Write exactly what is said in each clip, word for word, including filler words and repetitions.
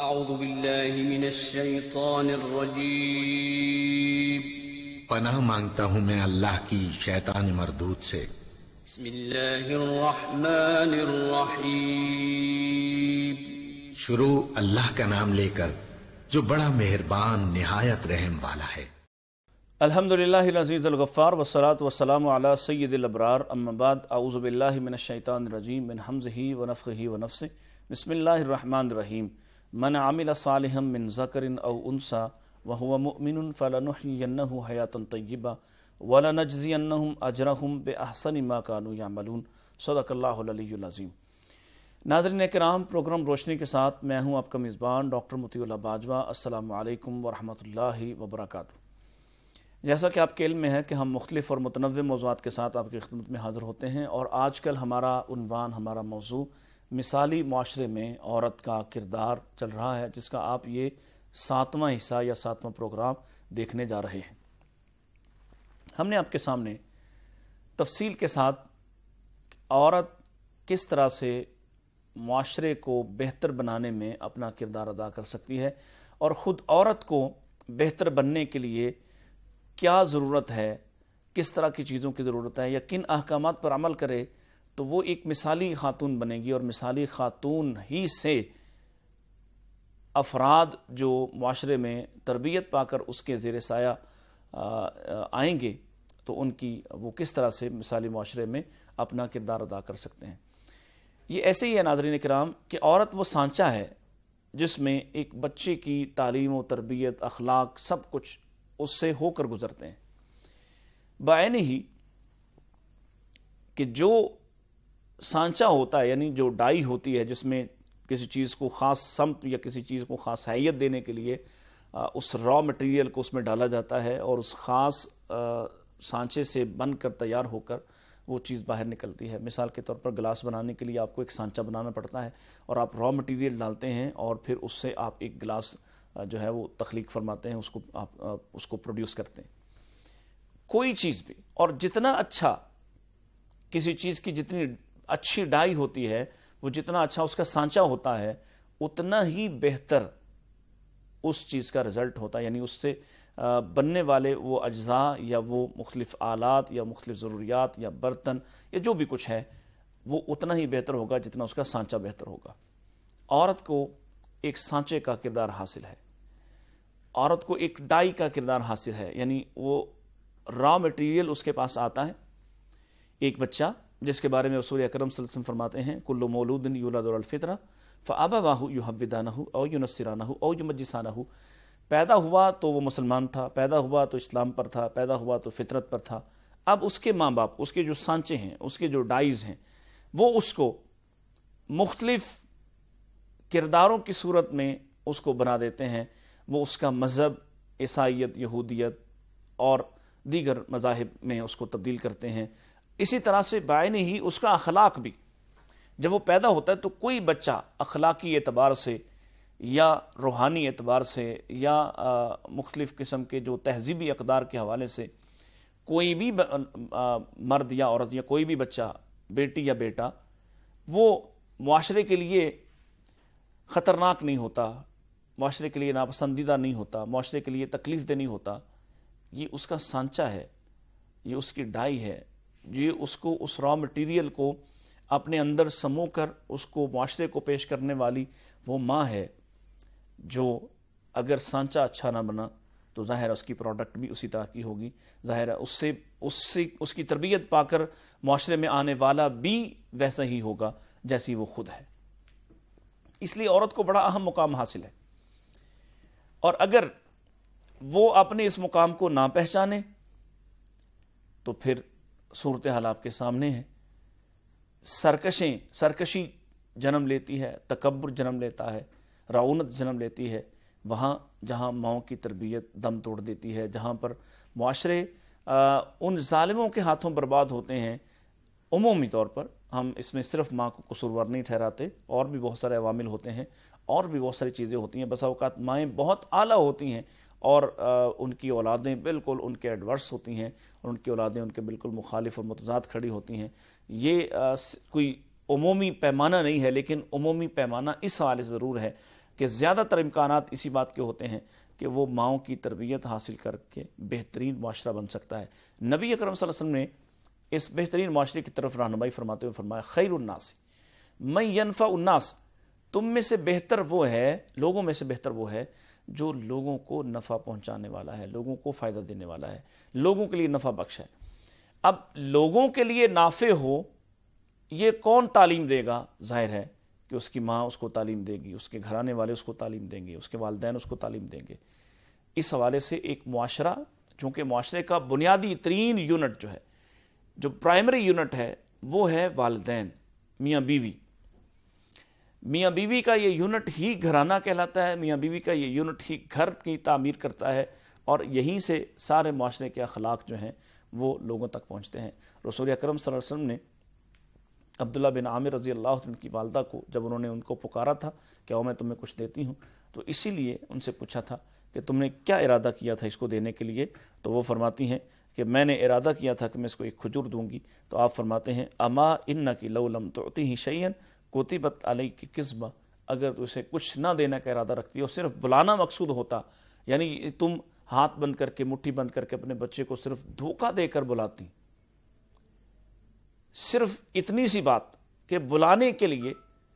اعوذ باللہ من الشیطان الرجیم پناہ مانگتا ہوں میں اللہ کی شیطان مردود سے۔ بسم اللہ الرحمن الرحیم شروع اللہ کا نام لے کر جو بڑا مہربان نہایت رحم والا ہے۔ الحمدللہ العزیز الغفار والصلاة والسلام علی سید الابرار، اما بعد، اعوذ باللہ من الشیطان الرجیم من حمزہ ونفخہ ونفثہ، بسم اللہ الرحمن الرحیم۔ من عمل صالحا من ذکر او انثى وهو مؤمن فلنحيينه حیاتا طیبہ ولنجزینہم اجرہم باحسن ما كانوا يعملون، صدق اللہ العلی العظیم۔ ناظرین کرام، پروگرام روشنی کے ساتھ میں ہوں آپ کا میزبان ڈاکٹر متی اللہ باجوا۔ السلام علیکم ورحمۃ اللہ وبرکاتہ۔ جیسا کہ آپ کے علم میں ہے کہ ہم مختلف اور متنوع موضوعات کے ساتھ آپ کی خدمت میں حاضر ہوتے ہیں، اور آج کل ہمارا عنوان، ہمارا موضوع مثالی معاشرے میں عورت کا کردار چل رہا ہے، جس کا آپ یہ ساتواں حصہ یا ساتواں پروگرام دیکھنے جا رہے ہیں۔ ہم نے آپ کے سامنے تفصیل کے ساتھ عورت کس طرح سے معاشرے کو بہتر بنانے میں اپنا کردار ادا کر سکتی ہے، اور خود عورت کو بہتر بننے کے لیے کیا ضرورت ہے، کس طرح کی چیزوں کی ضرورت ہے، یا کن احکامات پر عمل کرے تو وہ ایک مثالی خاتون بنے گی، اور مثالی خاتون ہی سے افراد جو معاشرے میں تربیت پا کر اس کے زیر سایہ آئیں گے تو ان کی وہ کس طرح سے مثالی معاشرے میں اپنا کردار ادا کر سکتے ہیں۔ یہ ایسے ہی ہے ناظرین کرام کہ عورت وہ سانچہ ہے جس میں ایک بچے کی تعلیم و تربیت، اخلاق، سب کچھ اس سے ہو کر گزرتے ہیں۔ بعین ہی کہ جو سانچہ ہوتا ہے، یعنی جو ڈائی ہوتی ہے جس میں کسی چیز کو خاص سمت یا کسی چیز کو خاص حیت دینے کے لیے اس را مٹیریل کو اس میں ڈالا جاتا ہے، اور اس خاص سانچے سے بن کر تیار ہو کر وہ چیز باہر نکلتی ہے۔ مثال کے طور پر گلاس بنانے کے لیے آپ کو ایک سانچہ بنانا پڑتا ہے، اور آپ را مٹیریل ڈالتے ہیں، اور پھر اس سے آپ ایک گلاس جو ہے وہ تخلیق فرماتے ہیں، اس کو آپ اس کو پروڈیوس کرتے ہیں۔ کوئی چیز بھی، اور جتنا اچھا کسی چیز کی جتنی اچھی ڈائی ہوتی ہے، وہ جتنا اچھا اس کا سانچہ ہوتا ہے، اتنا ہی بہتر اس چیز کا رزلٹ ہوتا ہے، یعنی اس سے بننے والے وہ اجزاء یا وہ مختلف آلات یا مختلف ضروریات یا برتن یا جو بھی کچھ ہے، وہ اتنا ہی بہتر ہوگا جتنا اس کا سانچہ بہتر ہوگا۔ عورت کو ایک سانچے کا کردار حاصل ہے، عورت کو ایک ڈائی کا کردار حاصل ہے، یعنی وہ را مٹیریل اس کے پاس آتا ہے۔ ایک بچہ جس کے بارے میں رسول اکرم صلی اللہ علیہ وسلم فرماتے ہیں کل مولود یولد علی الفطرہ فابواہ یحودانہ او ینصرانہ او یمجسانہ، پیدا ہوا تو وہ مسلمان تھا، پیدا ہوا تو اسلام پر تھا، پیدا ہوا تو فطرت پر تھا۔ اب اس کے ماں باپ، اس کے جو سانچے ہیں، اس کے جو ڈائز ہیں، وہ اس کو مختلف کرداروں کی صورت میں اس کو بنا دیتے ہیں۔ وہ اس کا مذہب، عیسائیت، یہودیت اور دیگر مذاہب میں اس کو تبدیل کرتے ہیں۔ اسی طرح سے بعین ہی اس کا اخلاق بھی، جب وہ پیدا ہوتا ہے تو کوئی بچہ اخلاقی اعتبار سے یا روحانی اعتبار سے یا مختلف قسم کے جو تہذیبی اقدار کے حوالے سے کوئی بھی مرد یا عورت یا کوئی بھی بچہ، بیٹی یا بیٹا، وہ معاشرے کے لیے خطرناک نہیں ہوتا، معاشرے کے لیے ناپسندیدہ نہیں ہوتا، معاشرے کے لیے تکلیف دہ نہیں ہوتا۔ یہ اس کا سانچہ ہے، یہ اس کی ڈائی ہے، یہ اس کو اس را مٹیریل کو اپنے اندر سمو کر اس کو معاشرے کو پیش کرنے والی وہ ماں ہے، جو اگر سانچہ اچھا نہ بنا تو ظاہر اس کی پروڈکٹ بھی اسی طرح کی ہوگی، ظاہر اس سے اس سے اس کی تربیت پا کر معاشرے میں آنے والا بھی ویسا ہی ہوگا جیسی وہ خود ہے۔ اس لیے عورت کو بڑا اہم مقام حاصل ہے، اور اگر وہ اپنے اس مقام کو نہ پہچانے تو پھر صورتحال آپ کے سامنے ہے۔ سرکشیں سرکشی جنم لیتی ہے، تکبر جنم لیتا ہے، رعونت جنم لیتی ہے، وہاں جہاں ماؤں کی تربیت دم توڑ دیتی ہے، جہاں پر معاشرے ان ظالموں کے ہاتھوں برباد ہوتے ہیں۔ عمومی طور پر ہم اس میں صرف ماں کو قصوروار نہیں ٹھہراتے، اور بھی بہت سارے عوامل ہوتے ہیں، اور بھی بہت ساری چیزیں ہوتی ہیں۔ بسا اوقات مائیں بہت اعلیٰ ہوتی ہیں اور ان کی اولادیں بالکل ان کے ایڈورس ہوتی ہیں، اور ان کی اولادیں ان کے بالکل مخالف اور متضاد کھڑی ہوتی ہیں۔ یہ کوئی عمومی پیمانہ نہیں ہے، لیکن عمومی پیمانہ اس حوالے سے ضرور ہے کہ زیادہ تر امکانات اسی بات کے ہوتے ہیں کہ وہ ماؤں کی تربیت حاصل کر کے بہترین معاشرہ بن سکتا ہے۔ نبی اکرم صلی اللہ علیہ وسلم نے اس بہترین معاشرے کی طرف رہنمائی فرماتے ہوئے فرمایا خیر الناس من ینفع الناس، تم میں سے بہتر وہ ہے، لوگوں میں سے بہتر وہ ہے جو لوگوں کو نفع پہنچانے والا ہے، لوگوں کو فائدہ دینے والا ہے، لوگوں کے لیے نفع بخش ہے۔ اب لوگوں کے لیے نافع ہو یہ کون تعلیم دے گا؟ ظاہر ہے کہ اس کی ماں اس کو تعلیم دے گی، اس کے گھرانے والے اس کو تعلیم دیں گے، اس کے والدین اس کو تعلیم دیں گے۔ اس حوالے سے ایک معاشرہ، چونکہ معاشرے کا بنیادی ترین یونٹ جو ہے، جو پرائمری یونٹ ہے، وہ ہے والدین، میاں بیوی۔ میاں بیوی کا یہ یونٹ ہی گھرانہ کہلاتا ہے، میاں بیوی کا یہ یونٹ ہی گھر کی تعمیر کرتا ہے، اور یہیں سے سارے معاشرے کے اخلاق جو ہیں وہ لوگوں تک پہنچتے ہیں۔ رسول اکرم صلی اللہ علیہ وسلم نے عبداللہ بن عامر رضی اللہ عنہ کی والدہ کو جب انہوں نے ان کو پکارا تھا کہ آؤ میں تمہیں کچھ دیتی ہوں، تو اسی لیے ان سے پوچھا تھا کہ تم نے کیا ارادہ کیا تھا اس کو دینے کے لیے؟ تو وہ فرماتی ہیں کہ میں نے ارادہ کیا تھا کہ میں اس کو ایک کھجور دوں گی۔ تو آپ فرماتے ہیں اما انکی لو لم تعطیہ شیئا کتبت علیک کذبہ، اگر تو اسے کچھ نہ دینے کا ارادہ رکھتی ہو، صرف بلانا مقصود ہوتا، یعنی تم ہاتھ بند کر کے، مٹھی بند کر کے اپنے بچے کو صرف دھوکہ دے کر بلاتی، صرف اتنی سی بات کہ بلانے کے لیے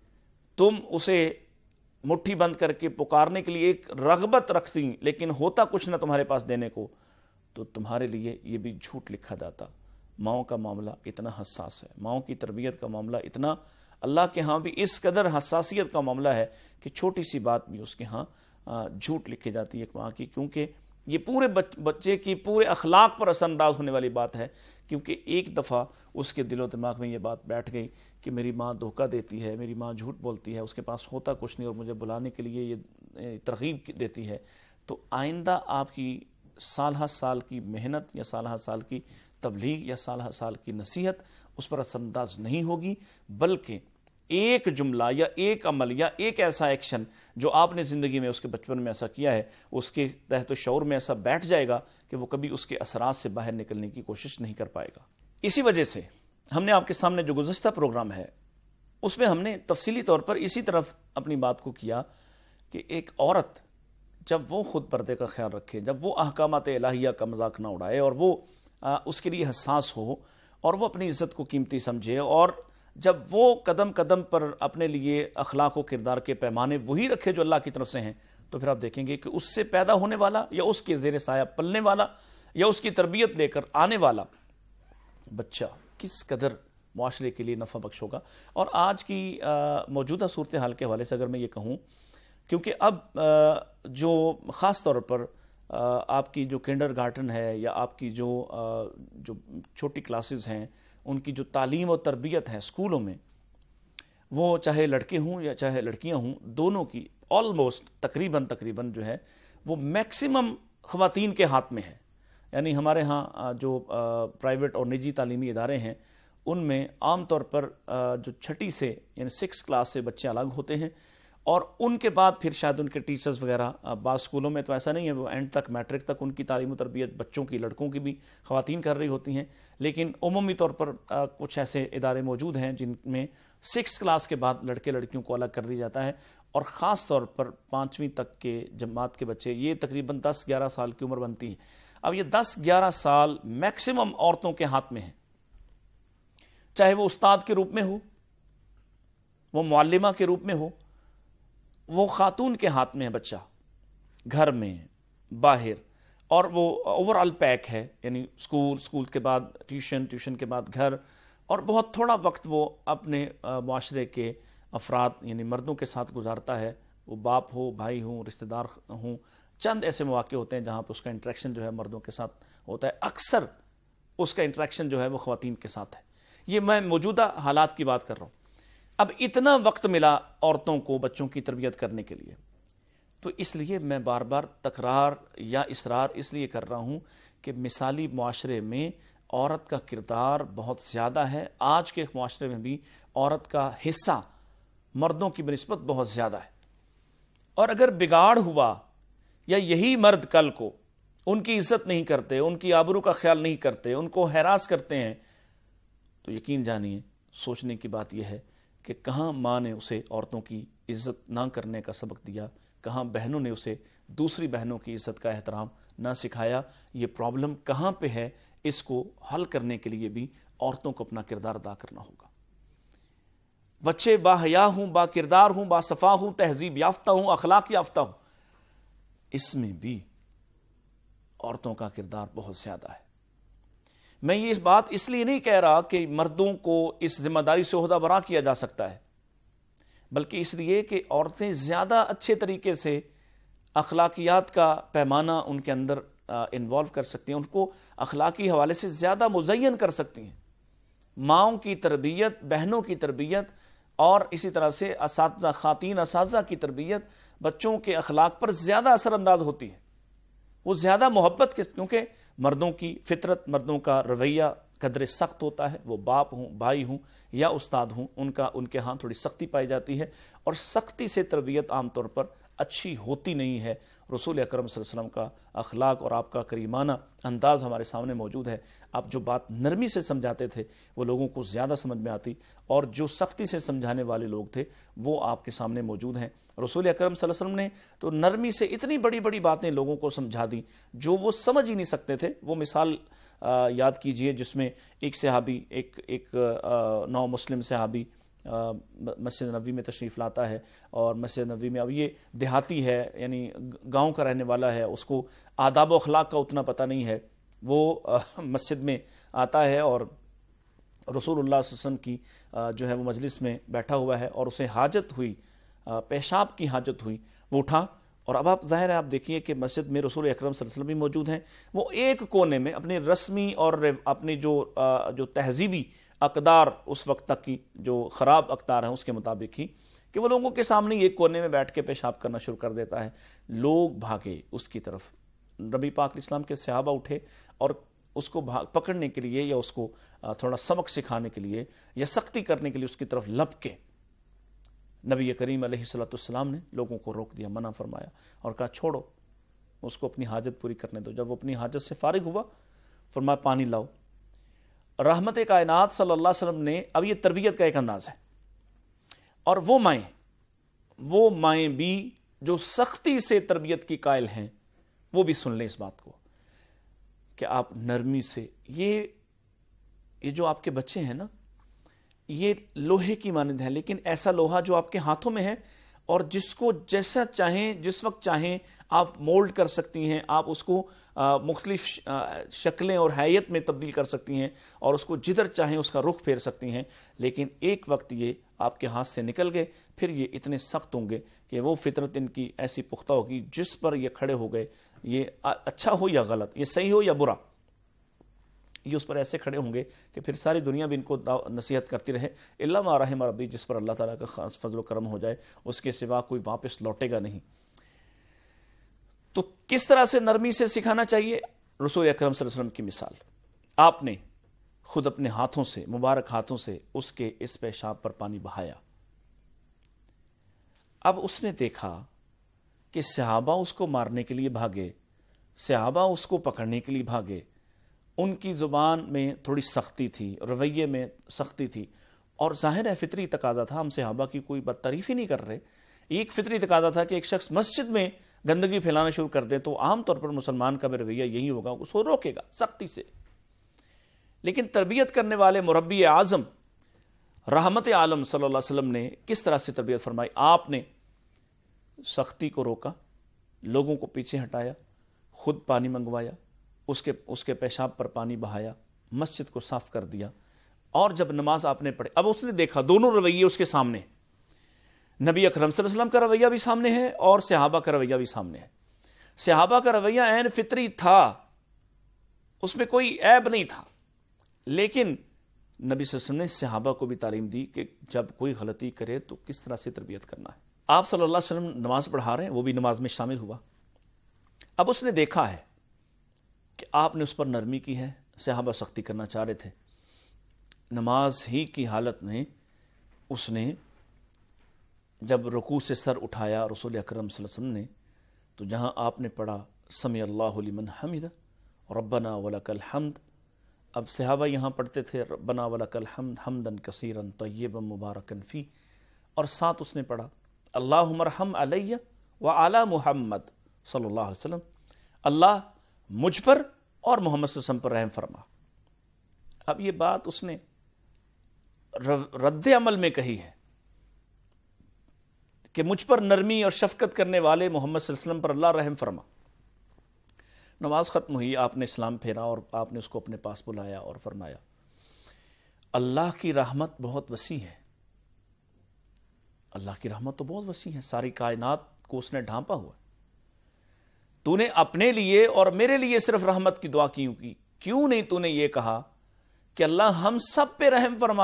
تم اسے مٹھی بند کر کے پکارنے کے لیے ایک رغبت رکھتی، لیکن ہوتا کچھ نہ تمہارے پاس دینے کو، تو تمہارے لیے یہ بھی جھوٹ لکھا جاتا۔ ماؤں کا معاملہ اتنا حساس ہے، ماؤں کی تربیت کا معاملہ اتنا اللہ کے ہاں بھی اس قدر حساسیت کا معاملہ ہے کہ چھوٹی سی بات بھی اس کے ہاں جھوٹ لکھی جاتی ہے ایک ماں کی، کیونکہ یہ پورے بچے کی پورے اخلاق پر اثر انداز ہونے والی بات ہے، کیونکہ ایک دفعہ اس کے دل و دماغ میں یہ بات بیٹھ گئی کہ میری ماں دھوکہ دیتی ہے، میری ماں جھوٹ بولتی ہے، اس کے پاس ہوتا کچھ نہیں اور مجھے بلانے کے لیے یہ ترغیب دیتی ہے، تو آئندہ آپ کی سالہ سال کی محنت یا سالہ سال کی تبلیغ یا سالہ سال کی نصیحت اس پر اثر انداز نہیں ہوگی، بلکہ ایک جملہ یا ایک عمل یا ایک ایسا ایکشن جو آپ نے زندگی میں اس کے بچپن میں ایسا کیا ہے، اس کے تحت شعور میں ایسا بیٹھ جائے گا کہ وہ کبھی اس کے اثرات سے باہر نکلنے کی کوشش نہیں کر پائے گا۔ اسی وجہ سے ہم نے آپ کے سامنے جو گزشتہ پروگرام ہے اس میں ہم نے تفصیلی طور پر اسی طرف اپنی بات کو کیا کہ ایک عورت جب وہ خود پردے کا خیال رکھے، جب وہ احکامات الہیہ کا مذاق نہ اڑائے، اور وہ آ, اس کے لیے حساس ہو، اور وہ اپنی عزت کو قیمتی سمجھے، اور جب وہ قدم قدم پر اپنے لیے اخلاق و کردار کے پیمانے وہی رکھے جو اللہ کی طرف سے ہیں، تو پھر آپ دیکھیں گے کہ اس سے پیدا ہونے والا یا اس کے زیر سایہ پلنے والا یا اس کی تربیت لے کر آنے والا بچہ کس قدر معاشرے کے لیے نفع بخش ہوگا۔ اور آج کی موجودہ صورتحال کے حوالے سے اگر میں یہ کہوں، کیونکہ اب جو خاص طور پر آپ کی جو کنڈر گارٹن ہے یا آپ کی جو جو چھوٹی کلاسز ہیں، ان کی جو تعلیم و تربیت ہے اسکولوں میں، وہ چاہے لڑکے ہوں یا چاہے لڑکیاں ہوں، دونوں کی آلموسٹ تقریباً تقریباً جو ہے وہ میکسیمم خواتین کے ہاتھ میں ہے۔ یعنی ہمارے ہاں جو پرائیویٹ اور نجی تعلیمی ادارے ہیں ان میں عام طور پر جو چھٹی سے یعنی سکس کلاس سے بچے الگ ہوتے ہیں، اور ان کے بعد پھر شاید ان کے ٹیچرز وغیرہ، بعض اسکولوں میں تو ایسا نہیں ہے، وہ اینڈ تک میٹرک تک ان کی تعلیم و تربیت بچوں کی، لڑکوں کی بھی خواتین کر رہی ہوتی ہیں، لیکن عمومی طور پر کچھ ایسے ادارے موجود ہیں جن میں سکس کلاس کے بعد لڑکے لڑکیوں کو الگ کر دیا جاتا ہے، اور خاص طور پر پانچویں تک کے جماعت کے بچے، یہ تقریباً دس گیارہ سال کی عمر بنتی ہے۔ اب یہ دس گیارہ سال میکسیمم عورتوں کے ہاتھ میں ہیں، چاہے وہ استاد کے روپ میں ہو، وہ معلمہ کے روپ میں ہو، وہ خاتون کے ہاتھ میں ہے بچہ، گھر میں، باہر، اور وہ اوور آل پیک ہے، یعنی اسکول، اسکول کے بعد ٹیوشن، ٹیوشن کے بعد گھر، اور بہت تھوڑا وقت وہ اپنے معاشرے کے افراد یعنی مردوں کے ساتھ گزارتا ہے، وہ باپ ہو، بھائی ہوں، رشتہ دار ہوں، چند ایسے مواقع ہوتے ہیں جہاں پہ اس کا انٹریکشن جو ہے مردوں کے ساتھ ہوتا ہے، اکثر اس کا انٹریکشن جو ہے وہ خواتین کے ساتھ ہے۔ یہ میں موجودہ حالات کی بات کر رہا ہوں۔ اب اتنا وقت ملا عورتوں کو بچوں کی تربیت کرنے کے لیے، تو اس لیے میں بار بار تکرار یا اصرار اس لیے کر رہا ہوں کہ مثالی معاشرے میں عورت کا کردار بہت زیادہ ہے، آج کے معاشرے میں بھی عورت کا حصہ مردوں کی بنسبت بہت زیادہ ہے، اور اگر بگاڑ ہوا یا یہی مرد کل کو ان کی عزت نہیں کرتے، ان کی آبرو کا خیال نہیں کرتے، ان کو ہراس کرتے ہیں، تو یقین جانیے سوچنے کی بات یہ ہے کہ کہاں ماں نے اسے عورتوں کی عزت نہ کرنے کا سبق دیا، کہاں بہنوں نے اسے دوسری بہنوں کی عزت کا احترام نہ سکھایا. یہ پرابلم کہاں پہ ہے، اس کو حل کرنے کے لیے بھی عورتوں کو اپنا کردار ادا کرنا ہوگا. بچے با حیا ہوں، با کردار ہوں، با صفا ہوں، تہذیب یافتہ ہوں، اخلاق یافتہ ہوں، اس میں بھی عورتوں کا کردار بہت زیادہ ہے. میں یہ اس بات اس لیے نہیں کہہ رہا کہ مردوں کو اس ذمہ داری سے عہدہ برا کیا جا سکتا ہے، بلکہ اس لیے کہ عورتیں زیادہ اچھے طریقے سے اخلاقیات کا پیمانہ ان کے اندر انوالو کر سکتی ہیں، ان کو اخلاقی حوالے سے زیادہ مزین کر سکتی ہیں. ماؤں کی تربیت، بہنوں کی تربیت اور اسی طرح سے اساتذہ، خواتین اساتذہ کی تربیت بچوں کے اخلاق پر زیادہ اثر انداز ہوتی ہے. وہ زیادہ محبت کے، کیونکہ مردوں کی فطرت، مردوں کا رویہ قدر سخت ہوتا ہے. وہ باپ ہوں، بھائی ہوں یا استاد ہوں، ان کا ان کے ہاں تھوڑی سختی پائی جاتی ہے، اور سختی سے تربیت عام طور پر اچھی ہوتی نہیں ہے. رسول اکرم صلی اللہ علیہ وسلم کا اخلاق اور آپ کا کریمانہ انداز ہمارے سامنے موجود ہے. آپ جو بات نرمی سے سمجھاتے تھے وہ لوگوں کو زیادہ سمجھ میں آتی، اور جو سختی سے سمجھانے والے لوگ تھے وہ آپ کے سامنے موجود ہیں. رسول اکرم صلی اللہ علیہ وسلم نے تو نرمی سے اتنی بڑی بڑی باتیں لوگوں کو سمجھا دی جو وہ سمجھ ہی نہیں سکتے تھے. وہ مثال یاد کیجئے جس میں ایک صحابی، ایک ایک نو مسلم صحابی مسجد نبوی میں تشریف لاتا ہے، اور مسجد نبوی میں اب یہ دیہاتی ہے، یعنی گاؤں کا رہنے والا ہے، اس کو آداب و اخلاق کا اتنا پتہ نہیں ہے. وہ مسجد میں آتا ہے اور رسول اللہ صلی اللہ علیہ وسلم کی جو ہے وہ مجلس میں بیٹھا ہوا ہے، اور اسے حاجت ہوئی، پیشاب کی حاجت ہوئی. وہ اٹھا، اور اب آپ ظاہر ہے آپ دیکھیے کہ مسجد میں رسول اکرم صلی اللہ علیہ وسلم بھی موجود ہیں. وہ ایک کونے میں اپنی رسمی اور اپنی جو جو تہذیبی اقدار اس وقت تک کی جو خراب اقدار ہیں اس کے مطابق ہی، کہ وہ لوگوں کے سامنے ایک کونے میں بیٹھ کے پیشاب کرنا شروع کر دیتا ہے. لوگ بھاگے اس کی طرف. نبی پاک علیہ السلام کے صحابہ اٹھے اور اس کو پکڑنے کے لیے یا اس کو تھوڑا سبق سکھانے کے لیے یا سختی کرنے کے لیے اس کی طرف لپکے. نبی کریم علیہ الصلوۃ والسلام نے لوگوں کو روک دیا، منع فرمایا اور کہا چھوڑو، اس کو اپنی حاجت پوری کرنے دو. جب وہ اپنی حاجت سے فارغ ہوا فرمایا پانی لاؤ. رحمت کائنات صلی اللہ علیہ وسلم نے، اب یہ تربیت کا ایک انداز ہے، اور وہ مائیں وہ مائیں بھی جو سختی سے تربیت کی قائل ہیں وہ بھی سن لیں اس بات کو کہ آپ نرمی سے، یہ یہ جو آپ کے بچے ہیں نا، یہ لوہے کی مانند ہے، لیکن ایسا لوہا جو آپ کے ہاتھوں میں ہے اور جس کو جیسا چاہیں جس وقت چاہیں آپ مولڈ کر سکتی ہیں، آپ اس کو مختلف شکلیں اور حیت میں تبدیل کر سکتی ہیں اور اس کو جدھر چاہیں اس کا رخ پھیر سکتی ہیں. لیکن ایک وقت یہ آپ کے ہاتھ سے نکل گئے، پھر یہ اتنے سخت ہوں گے کہ وہ فطرت ان کی ایسی پختہ ہوگی جس پر یہ کھڑے ہو گئے، یہ اچھا ہو یا غلط، یہ صحیح ہو یا برا، یہ اس پر ایسے کھڑے ہوں گے کہ پھر ساری دنیا بھی ان کو نصیحت کرتی رہے. الا ما رحم ربی، جس پر اللہ تعالیٰ کا خاص فضل و کرم ہو جائے، اس کے سوا کوئی واپس لوٹے گا نہیں. تو کس طرح سے نرمی سے سکھانا چاہیے؟ رسول اکرم صلی اللہ علیہ وسلم کی مثال، آپ نے خود اپنے ہاتھوں سے، مبارک ہاتھوں سے اس کے اس پیشاب پر پانی بہایا. اب اس نے دیکھا کہ صحابہ اس کو مارنے کے لیے بھاگے، صحابہ اس کو پکڑنے کے لیے بھاگے، ان کی زبان میں تھوڑی سختی تھی، رویے میں سختی تھی، اور ظاہر ہے فطری تقاضا تھا، ہم صحابہ کی کوئی بد تعریفی نہیں کر رہے. ایک فطری تقاضا تھا کہ ایک شخص مسجد میں گندگی پھیلانا شروع کر دے تو عام طور پر مسلمان کا بھی رویہ یہی ہوگا، اس کو روکے گا سختی سے. لیکن تربیت کرنے والے مربی اعظم رحمت عالم صلی اللہ علیہ وسلم نے کس طرح سے تربیت فرمائی؟ آپ نے سختی کو روکا، لوگوں کو پیچھے ہٹایا، خود پانی منگوایا، اس کے اس کے پیشاب پر پانی بہایا، مسجد کو صاف کر دیا. اور جب نماز آپ نے پڑھی، اب اس نے دیکھا دونوں رویے اس کے سامنے، نبی اکرم صلی اللہ علیہ وسلم کا رویہ بھی سامنے ہے اور صحابہ کا رویہ بھی سامنے ہے. صحابہ کا رویہ عین فطری تھا، اس میں کوئی عیب نہیں تھا، لیکن نبی صلی اللہ علیہ وسلم نے صحابہ کو بھی تعلیم دی کہ جب کوئی غلطی کرے تو کس طرح سے تربیت کرنا ہے. آپ صلی اللہ علیہ وسلم نماز پڑھا رہے ہیں، وہ بھی نماز میں شامل ہوا. اب اس نے دیکھا ہے کہ آپ نے اس پر نرمی کی ہے، صحابہ سختی کرنا چاہ رہے تھے. نماز ہی کی حالت میں اس نے جب رکوع سے سر اٹھایا رسول اکرم صلی اللہ علیہ وسلم نے، تو جہاں آپ نے پڑھا سمع اللہ لمن حمدہ ربنا ولک الحمد، اب صحابہ یہاں پڑھتے تھے ربنا ولک الحمد حمدا کثیرا طیبا مبارکا فی، اور ساتھ اس نے پڑھا اللہم ارحم علی وعلی محمد صلی اللہ علیہ وسلم، اللہ مجھ پر اور محمد صلی اللہ علیہ وسلم پر رحم فرما۔ اب یہ بات اس نے رد عمل میں کہی ہے کہ مجھ پر نرمی اور شفقت کرنے والے محمد صلی اللہ علیہ وسلم پر اللہ رحم فرما۔ نماز ختم ہوئی، آپ نے اسلام پھیرا اور آپ نے اس کو اپنے پاس بلایا اور فرمایا اللہ کی رحمت بہت وسیع ہے، اللہ کی رحمت تو بہت وسیع ہے، ساری کائنات کو اس نے ڈھانپا ہوا ہے، تو نے اپنے لیے اور میرے لیے صرف رحمت کی دعا کیوں کی؟ کیوں نہیں تو نے یہ کہا کہ اللہ ہم سب پہ رحم فرما؟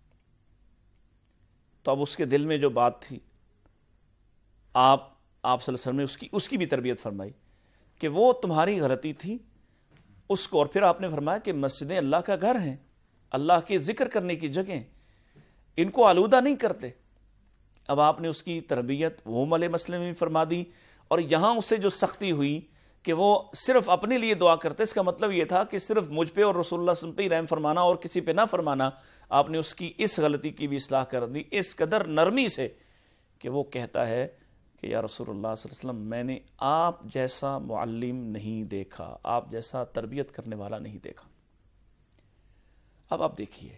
تو اب اس کے دل میں جو بات تھی آپ آپ صلی اللہ علیہ وسلم نے اس کی اس کی بھی تربیت فرمائی کہ وہ تمہاری غلطی تھی اس کو، اور پھر آپ نے فرمایا کہ مسجدیں اللہ کا گھر ہیں، اللہ کے ذکر کرنے کی جگہیں، ان کو آلودہ نہیں کرتے۔ اب آپ نے اس کی تربیت وہ ملے مسئلے میں فرما دی، اور یہاں اسے جو سختی ہوئی کہ وہ صرف اپنے لیے دعا کرتے، اس کا مطلب یہ تھا کہ صرف مجھ پہ اور رسول اللہ صلی اللہ علیہ وسلم پہ ہی رحم فرمانا اور کسی پہ نہ فرمانا۔ آپ نے اس کی اس غلطی کی بھی اصلاح کر دی اس قدر نرمی سے کہ وہ کہتا ہے کہ یا رسول اللہ صلی اللہ علیہ وسلم میں نے آپ جیسا معلم نہیں دیکھا، آپ جیسا تربیت کرنے والا نہیں دیکھا۔ اب آپ دیکھیے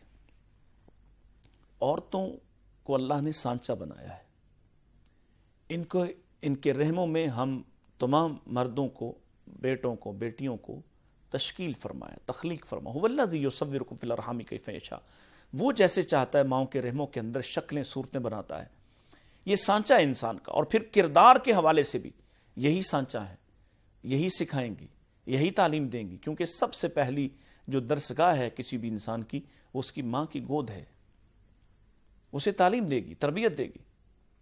عورتوں کو اللہ نے سانچہ بنایا ہے، ان کو ان کے رحموں میں ہم تمام مردوں کو، بیٹوں کو، بیٹیوں کو تشکیل فرمایا، تخلیق فرمایا۔ هو الذی یصورکم فی الارحام کیف یشاء، وہ جیسے چاہتا ہے ماؤں کے رحموں کے اندر شکلیں صورتیں بناتا ہے۔ یہ سانچہ ہے انسان کا، اور پھر کردار کے حوالے سے بھی یہی سانچہ ہے، یہی سکھائیں گی، یہی تعلیم دیں گی، کیونکہ سب سے پہلی جو درسگاہ ہے کسی بھی انسان کی وہ اس کی ماں کی گود ہے، اسے تعلیم دے گی، تربیت دے گی۔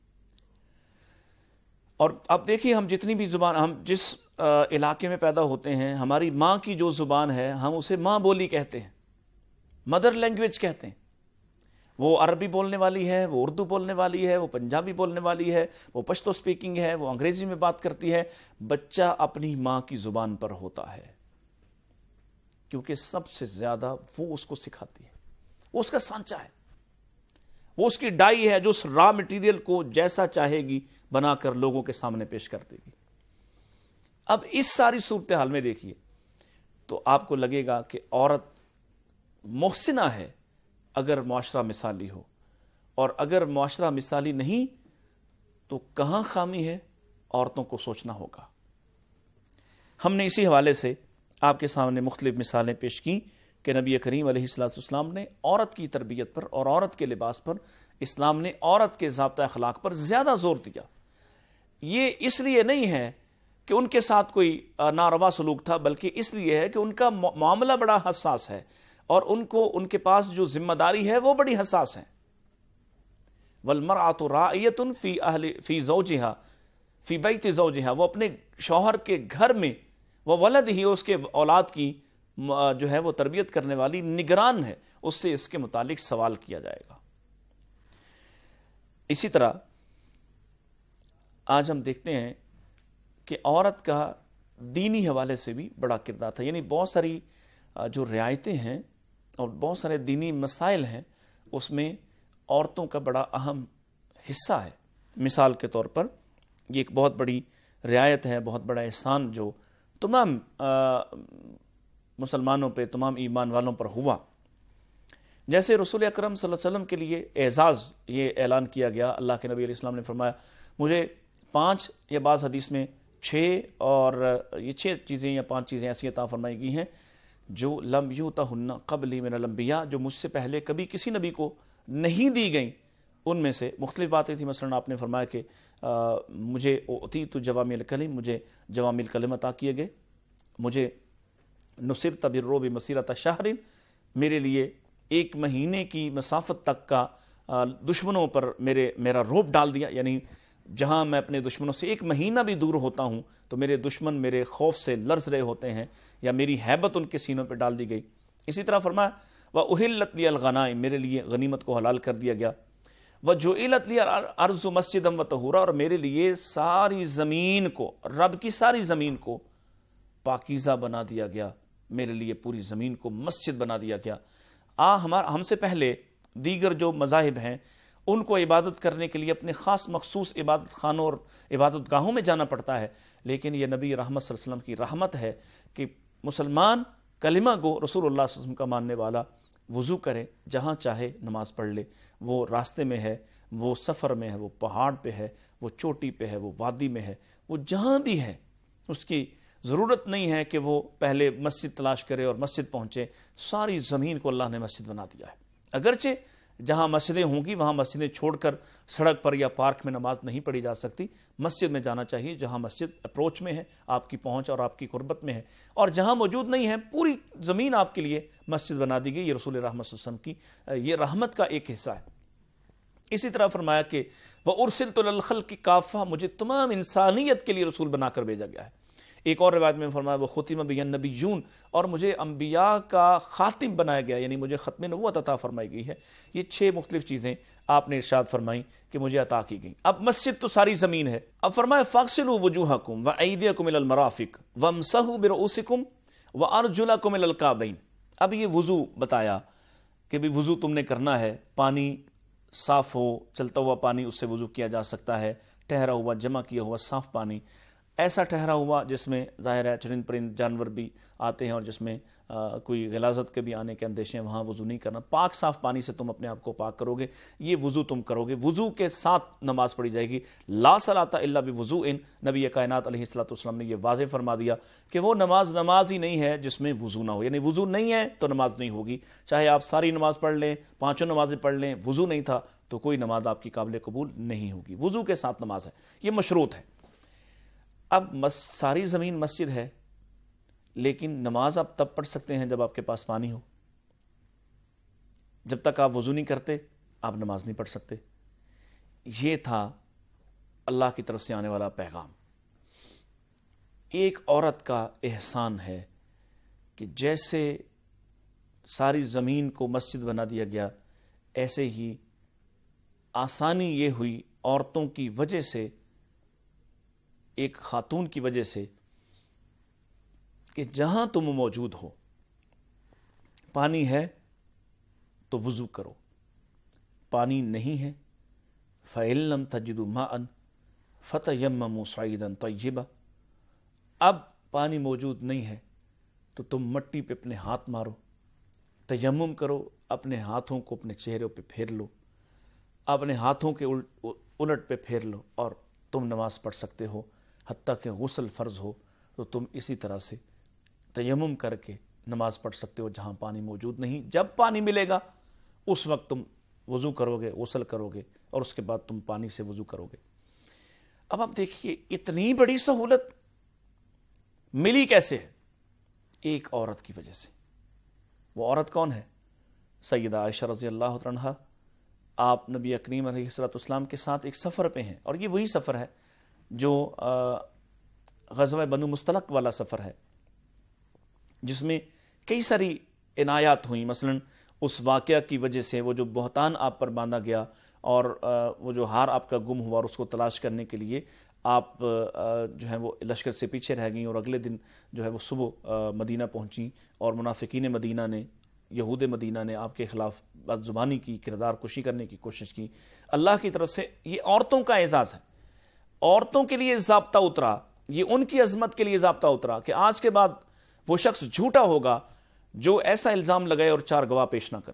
اور اب دیکھیے ہم جتنی بھی زبان، ہم جس علاقے میں پیدا ہوتے ہیں، ہماری ماں کی جو زبان ہے ہم اسے ماں بولی کہتے ہیں، مدر لینگویج کہتے ہیں۔ وہ عربی بولنے والی ہے، وہ اردو بولنے والی ہے، وہ پنجابی بولنے والی ہے، وہ پشتو سپیکنگ ہے، وہ انگریزی میں بات کرتی ہے۔ بچہ اپنی ماں کی زبان پر ہوتا ہے کیونکہ سب سے زیادہ وہ اس کو سکھاتی ہے، وہ اس کا سانچہ ہے، وہ اس کی ڈائی ہے جو اس را مٹیریل کو جیسا چاہے گی بنا کر لوگوں کے سامنے پیش کر دے گی۔ اب اس ساری صورتحال میں دیکھیے تو آپ کو لگے گا کہ عورت محسنہ ہے اگر معاشرہ مثالی ہو، اور اگر معاشرہ مثالی نہیں تو کہاں خامی ہے، عورتوں کو سوچنا ہوگا۔ ہم نے اسی حوالے سے آپ کے سامنے مختلف مثالیں پیش کی کہ نبی کریم علیہ الصلوۃ والسلام نے عورت کی تربیت پر اور عورت کے لباس پر، اسلام نے عورت کے ضابطہ اخلاق پر زیادہ زور دیا۔ یہ اس لیے نہیں ہے کہ ان کے ساتھ کوئی ناروا سلوک تھا، بلکہ اس لیے ہے کہ ان کا معاملہ بڑا حساس ہے، اور ان کو ان کے پاس جو ذمہ داری ہے وہ بڑی حساس ہے۔ والمرأة راعیۃ فی اہل فی زوجہا فی بیت زوجہا، وہ اپنے شوہر کے گھر میں، وہ ولد ہی اس کے اولاد کی جو ہے وہ تربیت کرنے والی نگران ہے، اس سے اس کے متعلق سوال کیا جائے گا۔ اسی طرح آج ہم دیکھتے ہیں کہ عورت کا دینی حوالے سے بھی بڑا کردار تھا، یعنی بہت ساری جو رعایتیں ہیں اور بہت سارے دینی مسائل ہیں اس میں عورتوں کا بڑا اہم حصہ ہے۔ مثال کے طور پر یہ ایک بہت بڑی رعایت ہے، بہت بڑا احسان جو تمام مسلمانوں پہ، تمام ایمان والوں پر ہوا۔ جیسے رسول اکرم صلی اللہ علیہ وسلم کے لیے اعزاز یہ اعلان کیا گیا، اللہ کے نبی علیہ السلام نے فرمایا مجھے پانچ یا بعض حدیث میں چھ اور یہ چھ چیزیں یا پانچ چیزیں ایسی عطا فرمائی گئی ہیں جو لم یؤتہن قبلی من الانبیاء، جو مجھ سے پہلے کبھی کسی نبی کو نہیں دی گئیں۔ ان میں سے مختلف باتیں تھیں، مثلا آپ نے فرمایا کہ آ, مجھے اعطیت جوامع الکلم، مجھے جوامع الکلم عطا کیے گئے، مجھے نصرت بالرعب مسیرۃ شہر، میرے لیے ایک مہینے کی مسافت تک کا آ, دشمنوں پر میرے میرا رعب ڈال دیا، یعنی جہاں میں اپنے دشمنوں سے ایک مہینہ بھی دور ہوتا ہوں تو میرے دشمن میرے خوف سے لرز رہے ہوتے ہیں، یا میری ہیبت ان کے سینوں پہ ڈال دی گئی۔ اسی طرح فرمایا وَأُحِلَّتْ لِيَ الْغَنَائِمُ، میرے لیے غنیمت کو حلال کر دیا گیا۔ وَجُعِلَتْ لِيَ الْأَرْضُ مَسْجِدًا وَطَهُورًا، اور میرے لیے ساری زمین کو، رب کی ساری زمین کو پاکیزہ بنا دیا گیا، میرے لیے پوری زمین کو مسجد بنا دیا گیا۔ آ ہمارا ہم سے پہلے دیگر جو مذاہب ہیں ان کو عبادت کرنے کے لیے اپنے خاص مخصوص عبادت خانوں اور عبادت گاہوں میں جانا پڑتا ہے، لیکن یہ نبی رحمت صلی اللہ علیہ وسلم کی رحمت ہے کہ مسلمان کلمہ گو رسول اللہ صلی اللہ علیہ وسلم کا ماننے والا وضو کرے، جہاں چاہے نماز پڑھ لے، وہ راستے میں ہے، وہ سفر میں ہے، وہ پہاڑ پہ ہے، وہ چوٹی پہ ہے، وہ وادی میں ہے، وہ جہاں بھی ہے، اس کی ضرورت نہیں ہے کہ وہ پہلے مسجد تلاش کرے اور مسجد پہنچے۔ ساری زمین کو اللہ نے مسجد بنا دیا ہے۔ اگرچہ جہاں مسجدیں ہوں گی وہاں مسجدیں چھوڑ کر سڑک پر یا پارک میں نماز نہیں پڑھی جا سکتی، مسجد میں جانا چاہیے جہاں مسجد اپروچ میں ہے، آپ کی پہنچ اور آپ کی قربت میں ہے، اور جہاں موجود نہیں ہے پوری زمین آپ کے لیے مسجد بنا دی گئی۔ یہ رسول رحمت صلی اللہ علیہ وسلم کی یہ رحمت کا ایک حصہ ہے۔ اسی طرح فرمایا کہ وَأُرْسِلْتُ لِلْخَلْقِ کافہ، مجھے تمام انسانیت کے لیے رسول بنا کر بھیجا گیا ہے۔ ایک اور روایت میں فرمایا وَخُتِمَ بِهِ النَّبِيُّونَ، اور مجھے انبیاء کا خاتم بنایا گیا، یعنی مجھے ختم نبوت عطا فرمائی گئی ہے۔ یہ چھ مختلف چیزیں آپ نے ارشاد فرمائی کہ مجھے عطا کی گئیں۔ اب مسجد تو ساری زمین ہے۔ اب فرمایا فَاغْسِلُوا وُجُوهَكُمْ وَأَيْدِيَكُمْ إِلَى الْمَرَافِقِ وَامْسَحُوا بِرُؤُوسِكُمْ وَأَرْجُلَكُمْ إِلَى الْكَعْبَيْنِ۔ اب یہ وضو بتایا کہ بھی وضو تم نے کرنا ہے، پانی صاف ہو، چلتا ہوا پانی اس سے وضو کیا جا سکتا ہے، ٹھہرا ہوا جمع کیا ہوا صاف پانی، ایسا ٹھہرا ہوا جس میں ظاہر ہے چرند پرند جانور بھی آتے ہیں اور جس میں آ, کوئی غلاظت کے بھی آنے کے اندیشے ہیں، وہاں وضو نہیں کرنا۔ پاک صاف پانی سے تم اپنے آپ کو پاک کرو گے، یہ وضو تم کرو گے، وضو کے ساتھ نماز پڑھی جائے گی۔ لا صلاۃ الا بوضوء، نبی کائنات علیہ الصلوۃ والسلام نے یہ واضح فرما دیا کہ وہ نماز نماز ہی نہیں ہے جس میں وضو نہ ہو، یعنی وضو نہیں ہے تو نماز نہیں ہوگی، چاہے آپ ساری نماز پڑھ لیں، پانچوں نمازیں پڑھ لیں، وضو نہیں تھا تو کوئی نماز آپ کی قابل قبول نہیں ہوگی۔ وضو کے ساتھ نماز ہے، یہ مشروط ہے۔ اب مس ساری زمین مسجد ہے، لیکن نماز آپ تب پڑھ سکتے ہیں جب آپ کے پاس پانی ہو۔ جب تک آپ وضو نہیں کرتے آپ نماز نہیں پڑھ سکتے۔ یہ تھا اللہ کی طرف سے آنے والا پیغام۔ ایک عورت کا احسان ہے کہ جیسے ساری زمین کو مسجد بنا دیا گیا، ایسے ہی آسانی یہ ہوئی عورتوں کی وجہ سے، ایک خاتون کی وجہ سے، کہ جہاں تم موجود ہو پانی ہے تو وضو کرو، پانی نہیں ہے فَإِن لَّمْ تَجِدُوا مَاءً فَتَيَمَّمُوا صَعِيدًا طَيِّبًا، اب پانی موجود نہیں ہے تو تم مٹی پہ اپنے ہاتھ مارو، تیمم کرو، اپنے ہاتھوں کو اپنے چہرے پہ پھیر لو، اپنے ہاتھوں کے الٹ پہ پھیر لو اور تم نماز پڑھ سکتے ہو، حتیٰ کہ غسل فرض ہو تو تم اسی طرح سے تیمم کر کے نماز پڑھ سکتے ہو جہاں پانی موجود نہیں۔ جب پانی ملے گا اس وقت تم وضو کرو گے، غسل کرو گے، اور اس کے بعد تم پانی سے وضو کرو گے۔ اب آپ دیکھیے اتنی بڑی سہولت ملی کیسے ہے؟ ایک عورت کی وجہ سے۔ وہ عورت کون ہے؟ سیدہ عائشہ رضی اللہ عنہا۔ آپ نبی کریم علیہ الصلوۃ والسلام کے ساتھ ایک سفر پہ ہیں، اور یہ وہی سفر ہے جو غزوہ بنو مستلق والا سفر ہے، جس میں کئی ساری عنایات ہوئیں۔ مثلا اس واقعہ کی وجہ سے وہ جو بہتان آپ پر باندھا گیا، اور وہ جو ہار آپ کا گم ہوا، اور اس کو تلاش کرنے کے لیے آپ جو ہے وہ لشکر سے پیچھے رہ گئیں، اور اگلے دن جو ہے وہ صبح مدینہ پہنچیں، اور منافقین مدینہ نے، یہود مدینہ نے آپ کے خلاف بد زبانی کی، کردار کشی کرنے کی کوشش کی۔ اللہ کی طرف سے یہ عورتوں کا اعزاز ہے، عورتوں کے لیے ضابطہ اترا، یہ ان کی عظمت کے لیے ضابطہ اترا کہ آج کے بعد وہ شخص جھوٹا ہوگا جو ایسا الزام لگائے اور چار گواہ پیش نہ کرے،